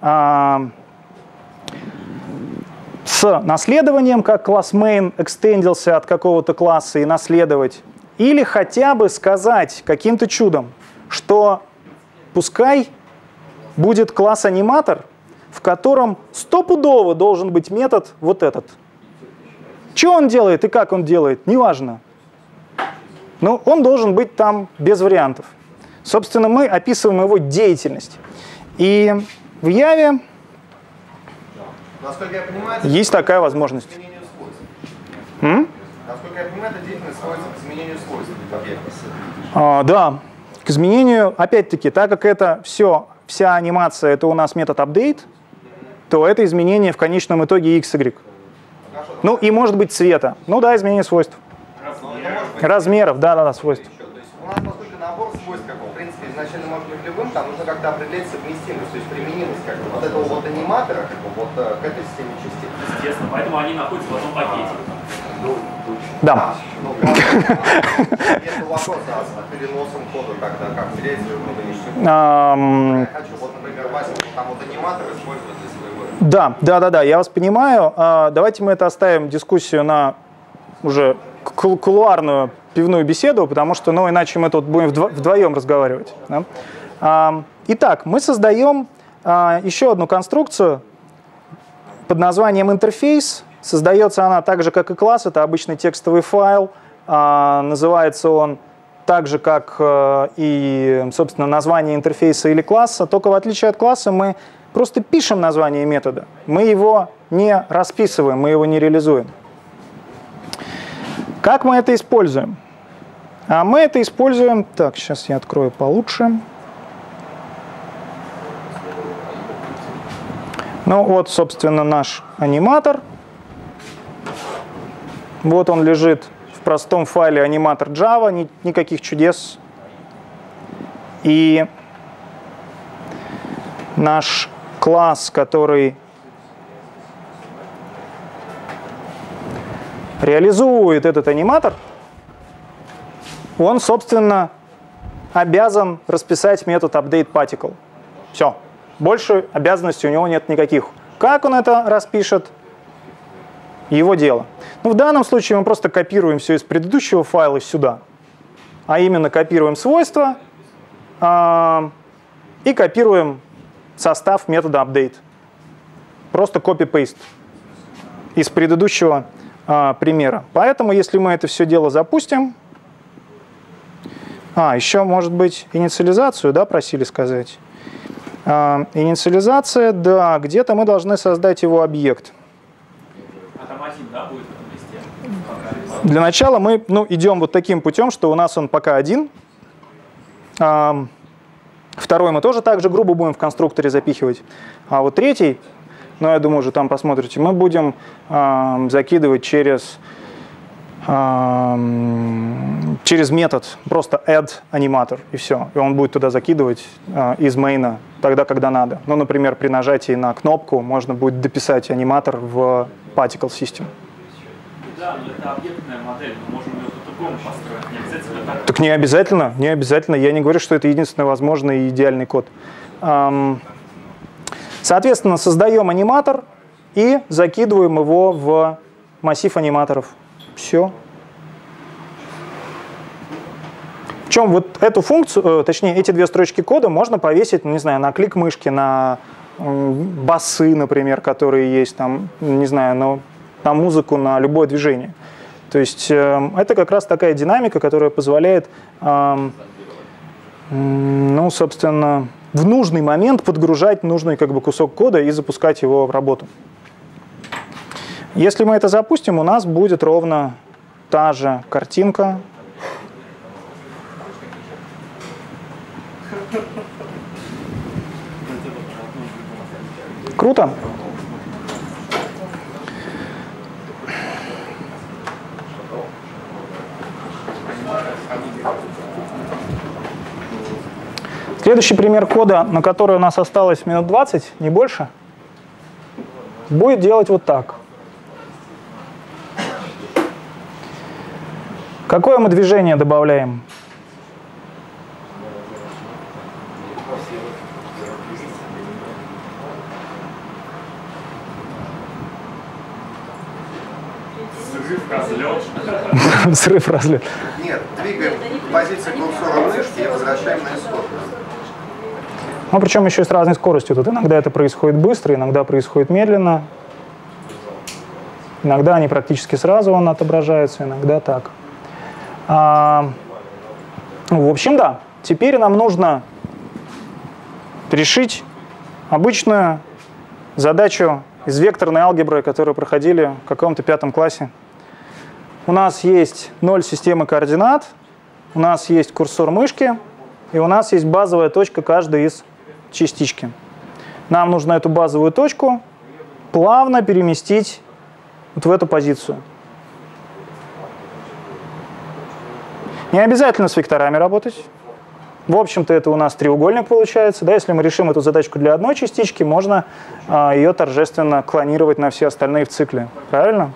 с наследованием, как класс main экстендился от какого-то класса и наследовать, или хотя бы сказать каким-то чудом, что пускай будет класс аниматор, в котором стопудово должен быть метод вот этот. Что он делает и как он делает, неважно. Но он должен быть там без вариантов. Собственно, мы описываем его деятельность. И в Яве насколько я понимаю, есть такая возможность. Насколько я понимаю, эта деятельность сводится к изменению свойств объекта. Да, к изменению, опять-таки, так как это вся анимация, это у нас метод update, то это изменение в конечном итоге x, y. Ну и может быть цвета. Ну да, изменение свойств. Размеров, да, свойств. То есть у нас, поскольку набор свойств, как в принципе, изначально может быть любым, там нужно как-то определять совместимость, то есть применимость как бы, вот этого вот аниматора как бы, вот к этой системе частиц. Естественно, поэтому они находятся в одном пакете. Да. Если вопрос с переносом кода, как терять много не хочу, вот, например, Вася, там вот аниматор использовать для своего. Да, я вас понимаю. Давайте мы это оставим дискуссию на уже кулуарную пивную беседу, потому что, ну, иначе мы тут будем вдвоем разговаривать. Да? Итак, мы создаем еще одну конструкцию под названием интерфейс. Создается она так же, как и класс. Это обычный текстовый файл. Называется он так же, как и, собственно, название интерфейса или класса. Только в отличие от класса мы просто пишем название метода. Мы его не расписываем, мы его не реализуем. Как мы это используем? Мы это используем... Так, сейчас я открою получше. Ну вот, собственно, наш аниматор. Вот он лежит в простом файле аниматор Java, никаких чудес. И наш класс, который реализует этот аниматор, он, собственно, обязан расписать метод updateParticle. Все. Больше обязанностей у него нет никаких. Как он это распишет? Его дело. Ну, в данном случае мы просто копируем все из предыдущего файла сюда. А именно копируем свойства и копируем состав метода update. Просто copy-paste из предыдущего примера. Поэтому, если мы это все дело запустим... еще, может быть, инициализацию, да, просили сказать. Инициализация, да, где-то мы должны создать его объект. А там один, да, будет в этом листе? Для начала мы идем вот таким путем, что у нас он пока один. Второй мы тоже так же грубо будем в конструкторе запихивать. А вот третий, я думаю, уже там посмотрите, мы будем закидывать через метод, просто add аниматор, и все. И он будет туда закидывать из мейна тогда, когда надо. Ну, например, при нажатии на кнопку можно будет дописать аниматор в Particle System. Да, но это объектная модель, мы можем ее по-другому построить. Не обязательно так. Так не обязательно. Я не говорю, что это единственный возможный и идеальный код. Соответственно, создаем аниматор и закидываем его в массив аниматоров. Все. Причем вот эту функцию, точнее, эти две строчки кода можно повесить, не знаю, на клик мышки, на басы, например, которые есть, там, не знаю, на музыку, на любое движение. То есть это как раз такая динамика, которая позволяет, собственно, в нужный момент подгружать нужный кусок кода и запускать его в работу. Если мы это запустим, у нас будет ровно та же картинка. Круто? Следующий пример кода, на который у нас осталось минут 20, не больше, будет делать вот так. Какое мы движение добавляем? Взрыв, разлет. Взрыв, разлет. Нет, двигаем позицию курсора мышки и возвращаем на исход. Ну, причем еще и с разной скоростью. Тут иногда это происходит быстро, иногда происходит медленно. Иногда они практически сразу отображаются, иногда так. В общем, да. Теперь нам нужно решить обычную задачу из векторной алгебры, которую проходили в каком-то 5 классе. У нас есть 0 системы координат, у нас есть курсор мышки, и у нас есть базовая точка каждой из частички. Нам нужно эту базовую точку плавно переместить вот в эту позицию. Не обязательно с векторами работать. В общем-то, это у нас треугольник получается. Да, если мы решим эту задачку для одной частички, можно ее торжественно клонировать на все остальные в цикле. Правильно?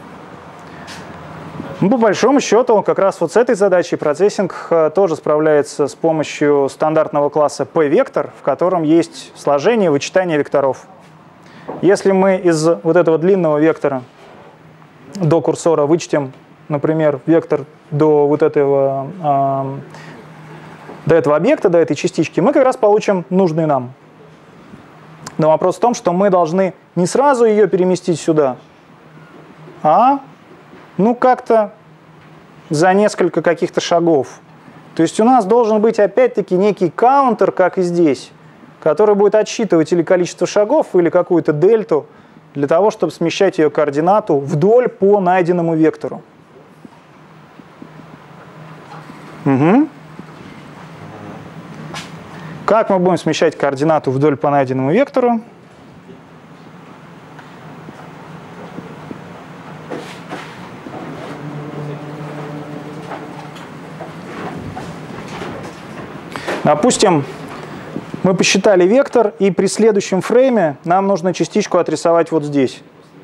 Ну, по большому счету, как раз вот с этой задачей процессинг тоже справляется с помощью стандартного класса p-вектор, в котором есть сложение и вычитание векторов. Если мы из вот этого длинного вектора до курсора вычтем, например, вектор до вот этого, до этого объекта, до этой частички, мы как раз получим нужный нам. Но вопрос в том, что мы должны не сразу ее переместить сюда, а ну как-то за несколько каких-то шагов. То есть у нас должен быть опять-таки некий каунтер, как и здесь, который будет отсчитывать или количество шагов, или какую-то дельту, для того, чтобы смещать ее координату вдоль по найденному вектору. Угу. Как мы будем смещать координату вдоль по найденному вектору? Допустим, мы посчитали вектор, и при следующем фрейме нам нужно частичку отрисовать вот здесь.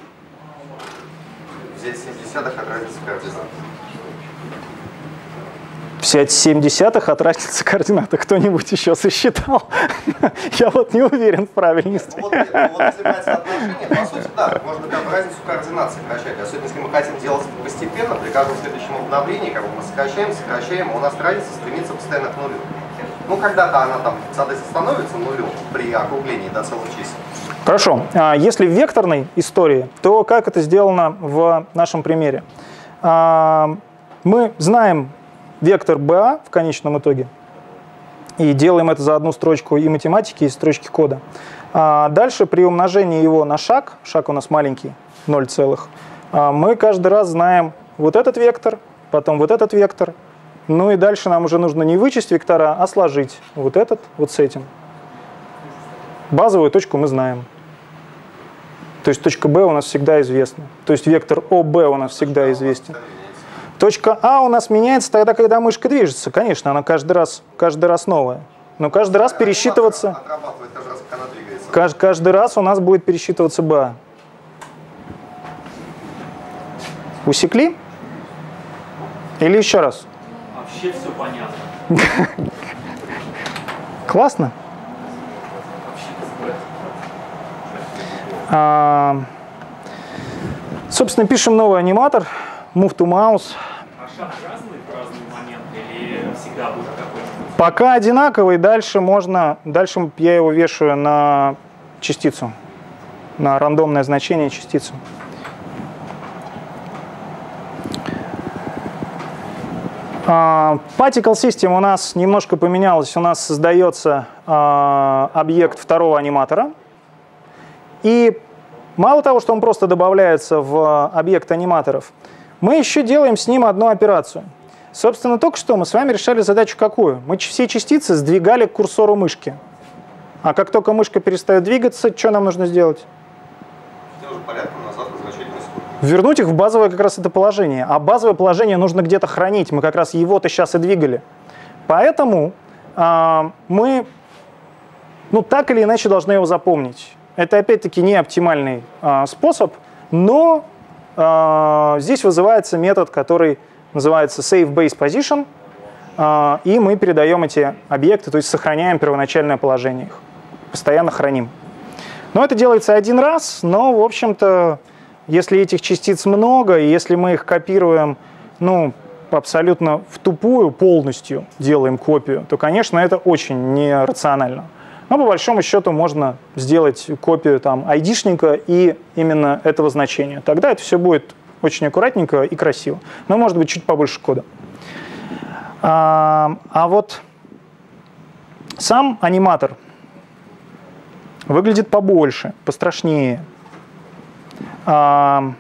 Взять 0,7 от разницы координат. Взять 0,7 от разницы координат. Кто-нибудь еще сосчитал? Я вот не уверен в правильности. Вот если брать соотношение, по сути, да, можно прям разницу координат сокращать. Особенно если мы хотим делать это постепенно, при каждом следующем обновлении, как бы мы сокращаем, а у нас разница стремится постоянно к нулю. Ну, когда-то она там, соответственно, становится нулем при округлении до целых чисел. Хорошо. Если в векторной истории, то как это сделано в нашем примере? Мы знаем вектор BA в конечном итоге и делаем это за одну строчку и математики, и строчки кода. Дальше при умножении его на шаг у нас маленький, 0 целых, мы каждый раз знаем вот этот вектор, потом вот этот вектор. Ну и дальше нам уже нужно не вычесть вектора, а сложить вот этот вот с этим. Базовую точку мы знаем. То есть точка B у нас всегда известна. То есть вектор OB у нас всегда известен. Точка А у нас меняется тогда, когда мышка движется. Конечно, она каждый раз новая. Но каждый раз пересчитываться... Каждый раз у нас будет пересчитываться BA. Усекли? Или еще раз? Вообще все понятно. Классно. Собственно, пишем новый аниматор. Move to mouse. А шаг разный в разные моменты или всегда будет какой-нибудь? Пока одинаковый, дальше я его вешаю на частицу, на рандомное значение частицы. Particle System у нас немножко поменялось. У нас создается объект второго аниматора. И мало того, что он просто добавляется в объект аниматоров, мы еще делаем с ним одну операцию. Собственно, только что мы с вами решали задачу какую? Мы все частицы сдвигали к курсору мышки. А как только мышка перестает двигаться, что нам нужно сделать? Вернуть их в базовое как раз это положение. А базовое положение нужно где-то хранить. Мы как раз его-то сейчас и двигали. Поэтому мы так или иначе должны его запомнить. Это опять-таки не оптимальный способ, но здесь вызывается метод, который называется save base position, и мы передаем эти объекты, то есть сохраняем первоначальное положение их, постоянно храним. Но это делается один раз, но, в общем-то, если этих частиц много, и если мы их копируем, абсолютно в тупую полностью делаем копию, то, конечно, это очень нерационально. Но, по большому счету, можно сделать копию айдишника и именно этого значения. Тогда это все будет очень аккуратненько и красиво. Но, может быть, чуть побольше кода. А вот сам аниматор выглядит побольше, пострашнее. Мы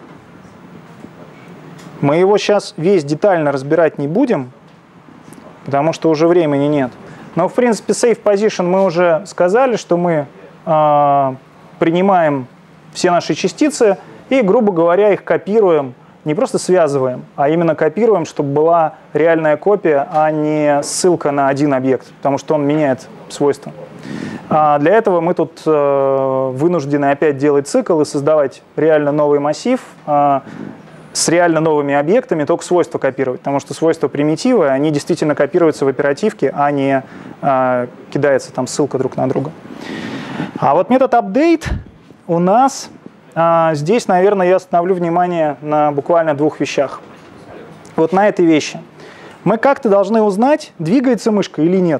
его сейчас весь детально разбирать не будем, потому что уже времени нет. Но, в принципе, save position мы уже сказали, что мы принимаем все наши частицы и, грубо говоря, их копируем, не просто связываем, а именно копируем, чтобы была реальная копия, а не ссылка на один объект, потому что он меняет свойства. Для этого мы тут вынуждены опять делать цикл и создавать реально новый массив с реально новыми объектами, только свойства копировать, потому что свойства примитивы, они действительно копируются в оперативке, а не кидается там ссылка друг на друга. А вот метод update у нас здесь, наверное, я остановлю внимание на буквально двух вещах. Вот на этой вещи. Мы как-то должны узнать, двигается мышка или нет.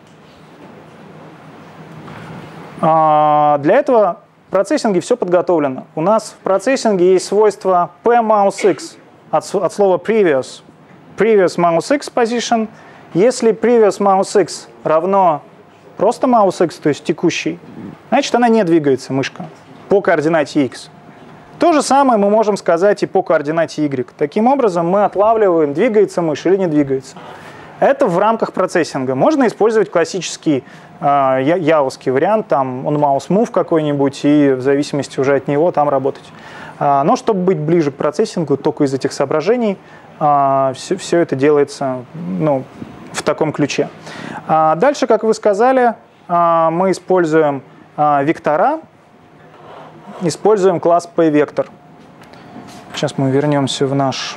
Для этого в процессинге все подготовлено. У нас в процессинге есть свойство pMouseX от слова previous. Previous mouseX position. Если previous mouseX равно просто mouseX, то есть текущий, значит она не двигается, мышка, по координате x. То же самое мы можем сказать и по координате y. Таким образом мы отлавливаем, двигается мышь или не двигается. Это в рамках процессинга. Можно использовать классический явовский вариант, там on-mouse move какой-нибудь, и в зависимости уже от него там работать. Но чтобы быть ближе к процессингу, только из этих соображений, все это делается в таком ключе. Дальше, как вы сказали, мы используем вектора, используем класс pVector. Сейчас мы вернемся в наш...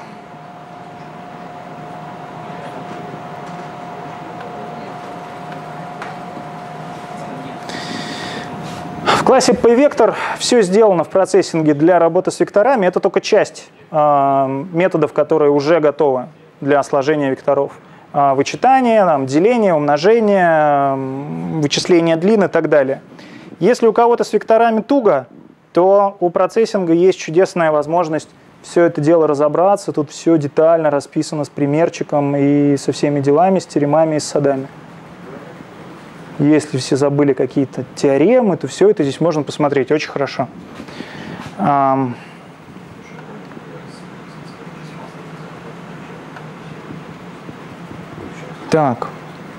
В классе pVector все сделано в процессинге для работы с векторами. Это только часть методов, которые уже готовы для сложения векторов. Вычитание, деление, умножение, вычисление длин и так далее. Если у кого-то с векторами туго, то у процессинга есть чудесная возможность все это дело разобраться. Тут все детально расписано с примерчиком и со всеми делами, с теоремами и с садами. Если все забыли какие-то теоремы, то все это здесь можно посмотреть очень хорошо. Так.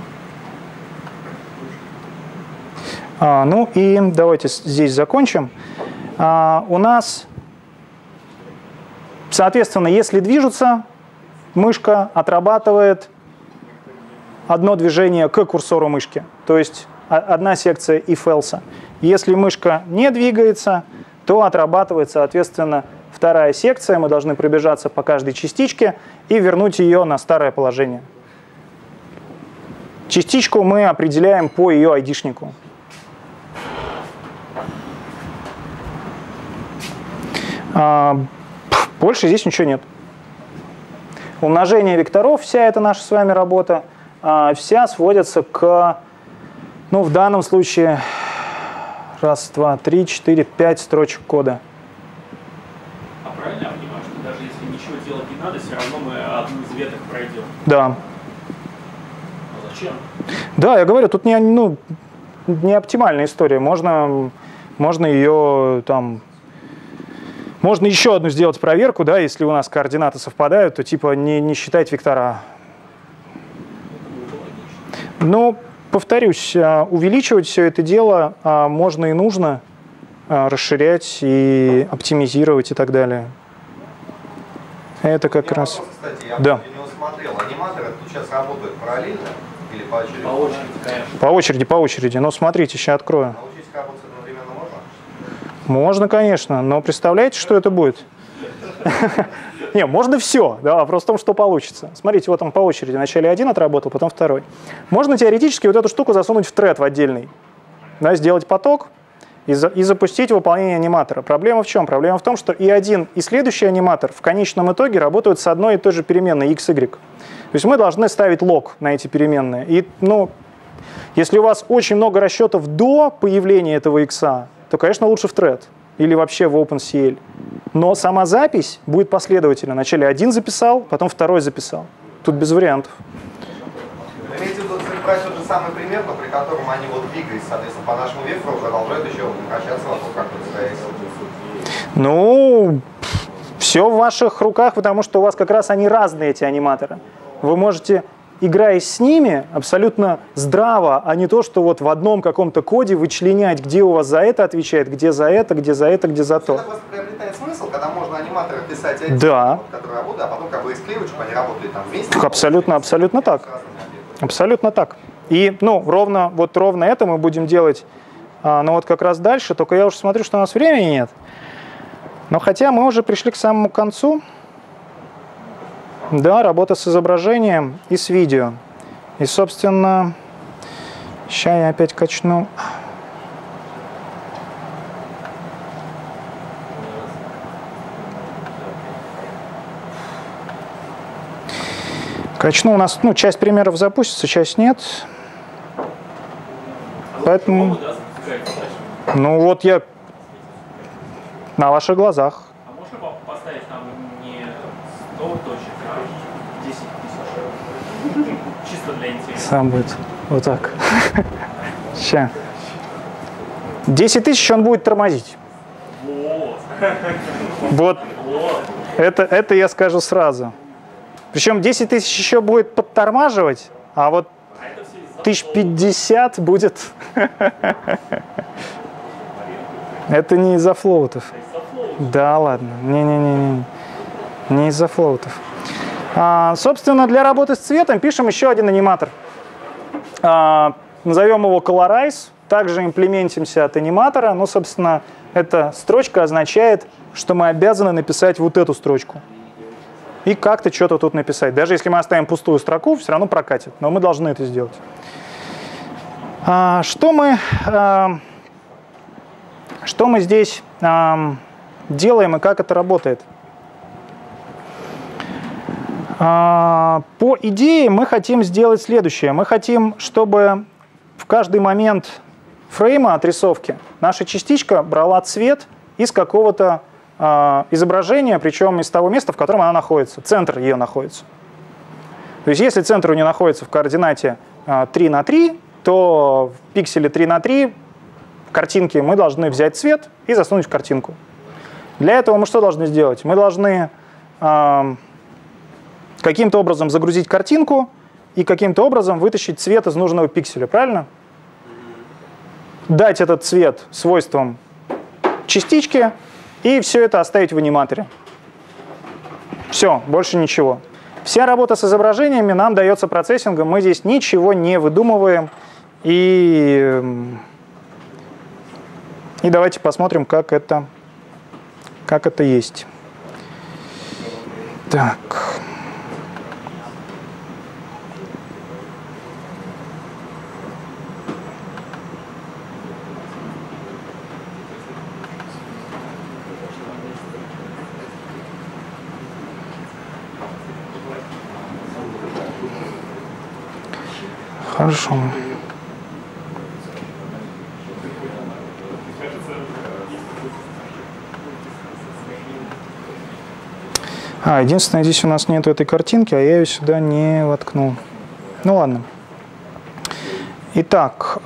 Ну и давайте здесь закончим. У нас, соответственно, если движется, мышка отрабатывает одно движение к курсору мышки, то есть одна секция if-else. Если мышка не двигается, то отрабатывает, соответственно, вторая секция. Мы должны пробежаться по каждой частичке и вернуть ее на старое положение. Частичку мы определяем по ее айдишнику. Больше здесь ничего нет. Умножение векторов, вся эта наша с вами работа, вся сводится к, в данном случае, 1, 2, 3, 4, 5 строчек кода. А правильно я понимаю, что даже если ничего делать не надо, все равно мы одну из веток пройдем? Да. А зачем? Да, я говорю, тут не оптимальная история. Можно ее там... Можно еще одну сделать проверку, да, если у нас координаты совпадают, то типа не считать вектора. Но, повторюсь, увеличивать все это дело можно и нужно, расширять и оптимизировать и так далее. Это как раз... Вопрос, кстати, я да. не усмотрел. Аниматоры тут сейчас работают параллельно или по очереди? По очереди, конечно. По очереди, по очереди. Ну, смотрите, сейчас открою. Научиться работать одновременно можно? Можно, конечно, но представляете, что это будет? Не, можно все, да, вопрос в том, что получится. Смотрите, вот он по очереди. Вначале один отработал, потом второй. Можно теоретически вот эту штуку засунуть в тред в отдельный, да, сделать поток и запустить выполнение аниматора. Проблема в чем? Проблема в том, что и один, и следующий аниматор в конечном итоге работают с одной и той же переменной x, y. То есть мы должны ставить лог на эти переменные. И, ну, если у вас очень много расчетов до появления этого x, то, конечно, лучше в thread или вообще в OpenCL. Но сама запись будет последовательно. Вначале один записал, потом второй записал. Тут без вариантов. Имеете в виду, брать тот же самый пример, но при котором они вот двигаясь, соответственно, по нашему вектору, продолжают еще вращаться вокруг какой-то своей. Ну, все в ваших руках, потому что у вас как раз они разные, эти аниматоры. Вы можете, играясь с ними, абсолютно здраво, а не то, что вот в одном каком-то коде вычленять, где у вас за это отвечает, где за это, где за это, где за то. Это просто приобретает смысл, когда можно аниматоры писать один, Да. который работает, а потом как бы склеивать, чтобы они работали там вместе. Абсолютно так. Абсолютно так. И, ну, ровно это мы будем делать, но вот как раз дальше, только я уже смотрю, что у нас времени нет. Но хотя мы уже пришли к самому концу. Да, работа с изображением и с видео. И, собственно, сейчас я опять качну. Качну у нас, ну, часть примеров запустится, часть нет. Поэтому, ну вот я на ваших глазах. А можно поставить нам не 100 точек, а 10 тысяч? Чисто для интереса. Сам будет вот так. Сейчас. 10 тысяч он будет тормозить. Вот. Это я скажу сразу. Причем 10 тысяч еще будет подтормаживать, а вот 1050 будет. Это не из-за флоутов. Да, ладно. Не из-за флоутов. Собственно, для работы с цветом пишем еще один аниматор. Назовем его Colorize. Также имплементимся от аниматора. Ну, собственно, эта строчка означает, что мы обязаны написать вот эту строчку. И как-то что-то тут написать. Даже если мы оставим пустую строку, все равно прокатит. Но мы должны это сделать. Что мы здесь делаем и как это работает? По идее, мы хотим сделать следующее. Мы хотим, чтобы в каждый момент фрейма отрисовки наша частичка брала цвет из какого-то изображения, причем из того места, в котором она находится. Центр ее находится. То есть если центр у нее находится в координате 3 на 3, то в пикселе 3 на 3 картинки мы должны взять цвет и засунуть в картинку. Для этого мы что должны сделать? Мы должны каким-то образом загрузить картинку и каким-то образом вытащить цвет из нужного пикселя, правильно? Дать этот цвет свойствам частички и все это оставить в аниматоре. Все, больше ничего. Вся работа с изображениями нам дается процессингом, мы здесь ничего не выдумываем. И давайте посмотрим, как это есть. Так. Хорошо. Единственное, здесь у нас нет этой картинки, а я ее сюда не воткнул. Ну ладно. Итак,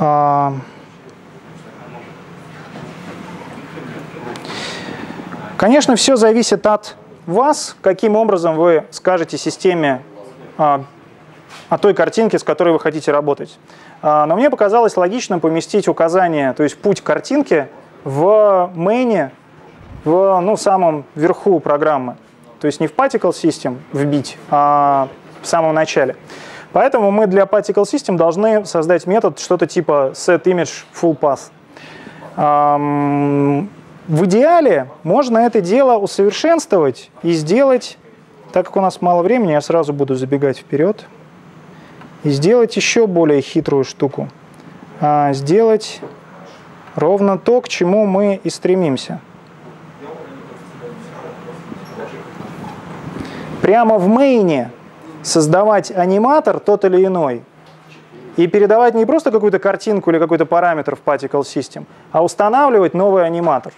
конечно, все зависит от вас, каким образом вы скажете системе о той картинке, с которой вы хотите работать. Но мне показалось логичным поместить указание, то есть путь картинки в мейне, в самом верху программы. То есть не в particle system вбить, а в самом начале. Поэтому мы для Particle System должны создать метод что-то типа setImageFullPath. В идеале можно это дело усовершенствовать и сделать, так как у нас мало времени, я сразу буду забегать вперед, и сделать еще более хитрую штуку. Сделать ровно то, к чему мы и стремимся. Прямо в мейне создавать аниматор тот или иной и передавать не просто какую-то картинку или какой-то параметр в Particle System, а устанавливать новый аниматор.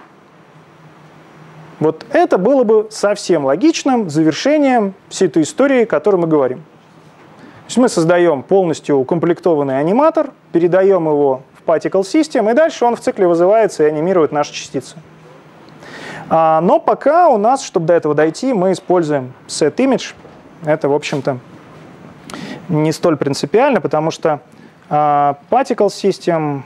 Вот это было бы совсем логичным завершением всей той истории, о которой мы говорим. То есть мы создаем полностью укомплектованный аниматор, передаем его в Particle System, и дальше он в цикле вызывается и анимирует наши частицы. Но пока у нас, чтобы до этого дойти, мы используем setImage. Это, в общем-то, не столь принципиально, потому что Particle System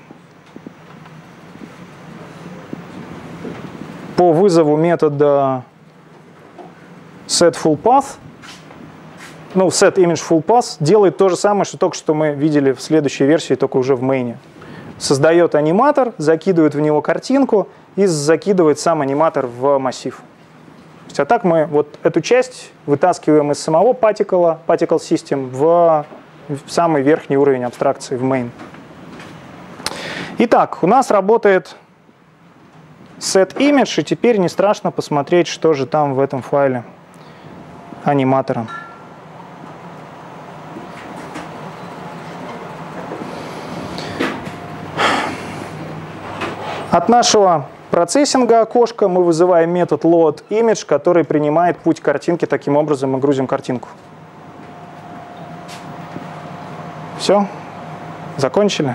по вызову метода setFullPath, setImageFullPath делает то же самое, что только что мы видели в следующей версии, только уже в мейне. Создает аниматор, закидывает в него картинку и закидывает сам аниматор в массив. А так мы вот эту часть вытаскиваем из самого Particle System в самый верхний уровень абстракции, в main. Итак, у нас работает setImage, и теперь не страшно посмотреть, что же там в этом файле аниматора. От нашего процессинга окошка мы вызываем метод loadImage, который принимает путь картинки. Таким образом мы грузим картинку. Все? Закончили?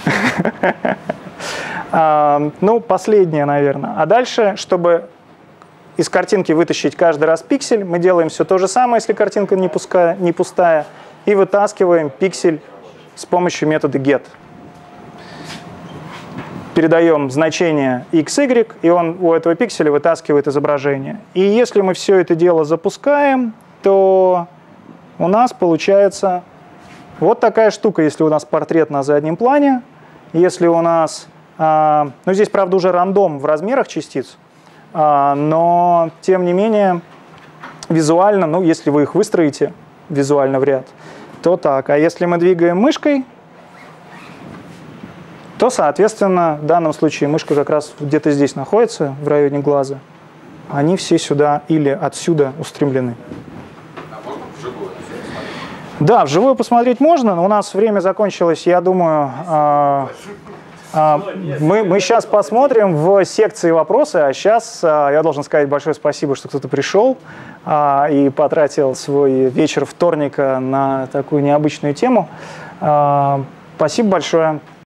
Последнее, наверное. А дальше, чтобы из картинки вытащить каждый раз пиксель, мы делаем все то же самое, если картинка не пустая, и вытаскиваем пиксель с помощью метода get. Передаем значение x, y, и он у этого пикселя вытаскивает изображение. И если мы все это дело запускаем, то у нас получается вот такая штука, если у нас портрет на заднем плане, если у нас, здесь, правда, уже рандом в размерах частиц, но, тем не менее, визуально, если вы их выстроите визуально в ряд, то так. А если мы двигаем мышкой, то, соответственно, в данном случае мышка как раз где-то здесь находится, в районе глаза. Они все сюда или отсюда устремлены. А можно вживую? Да, вживую посмотреть можно, но у нас время закончилось, я думаю, мы сейчас посмотрим в секции вопросы, а сейчас я должен сказать большое спасибо, что кто-то пришел и потратил свой вечер вторника на такую необычную тему. Спасибо большое.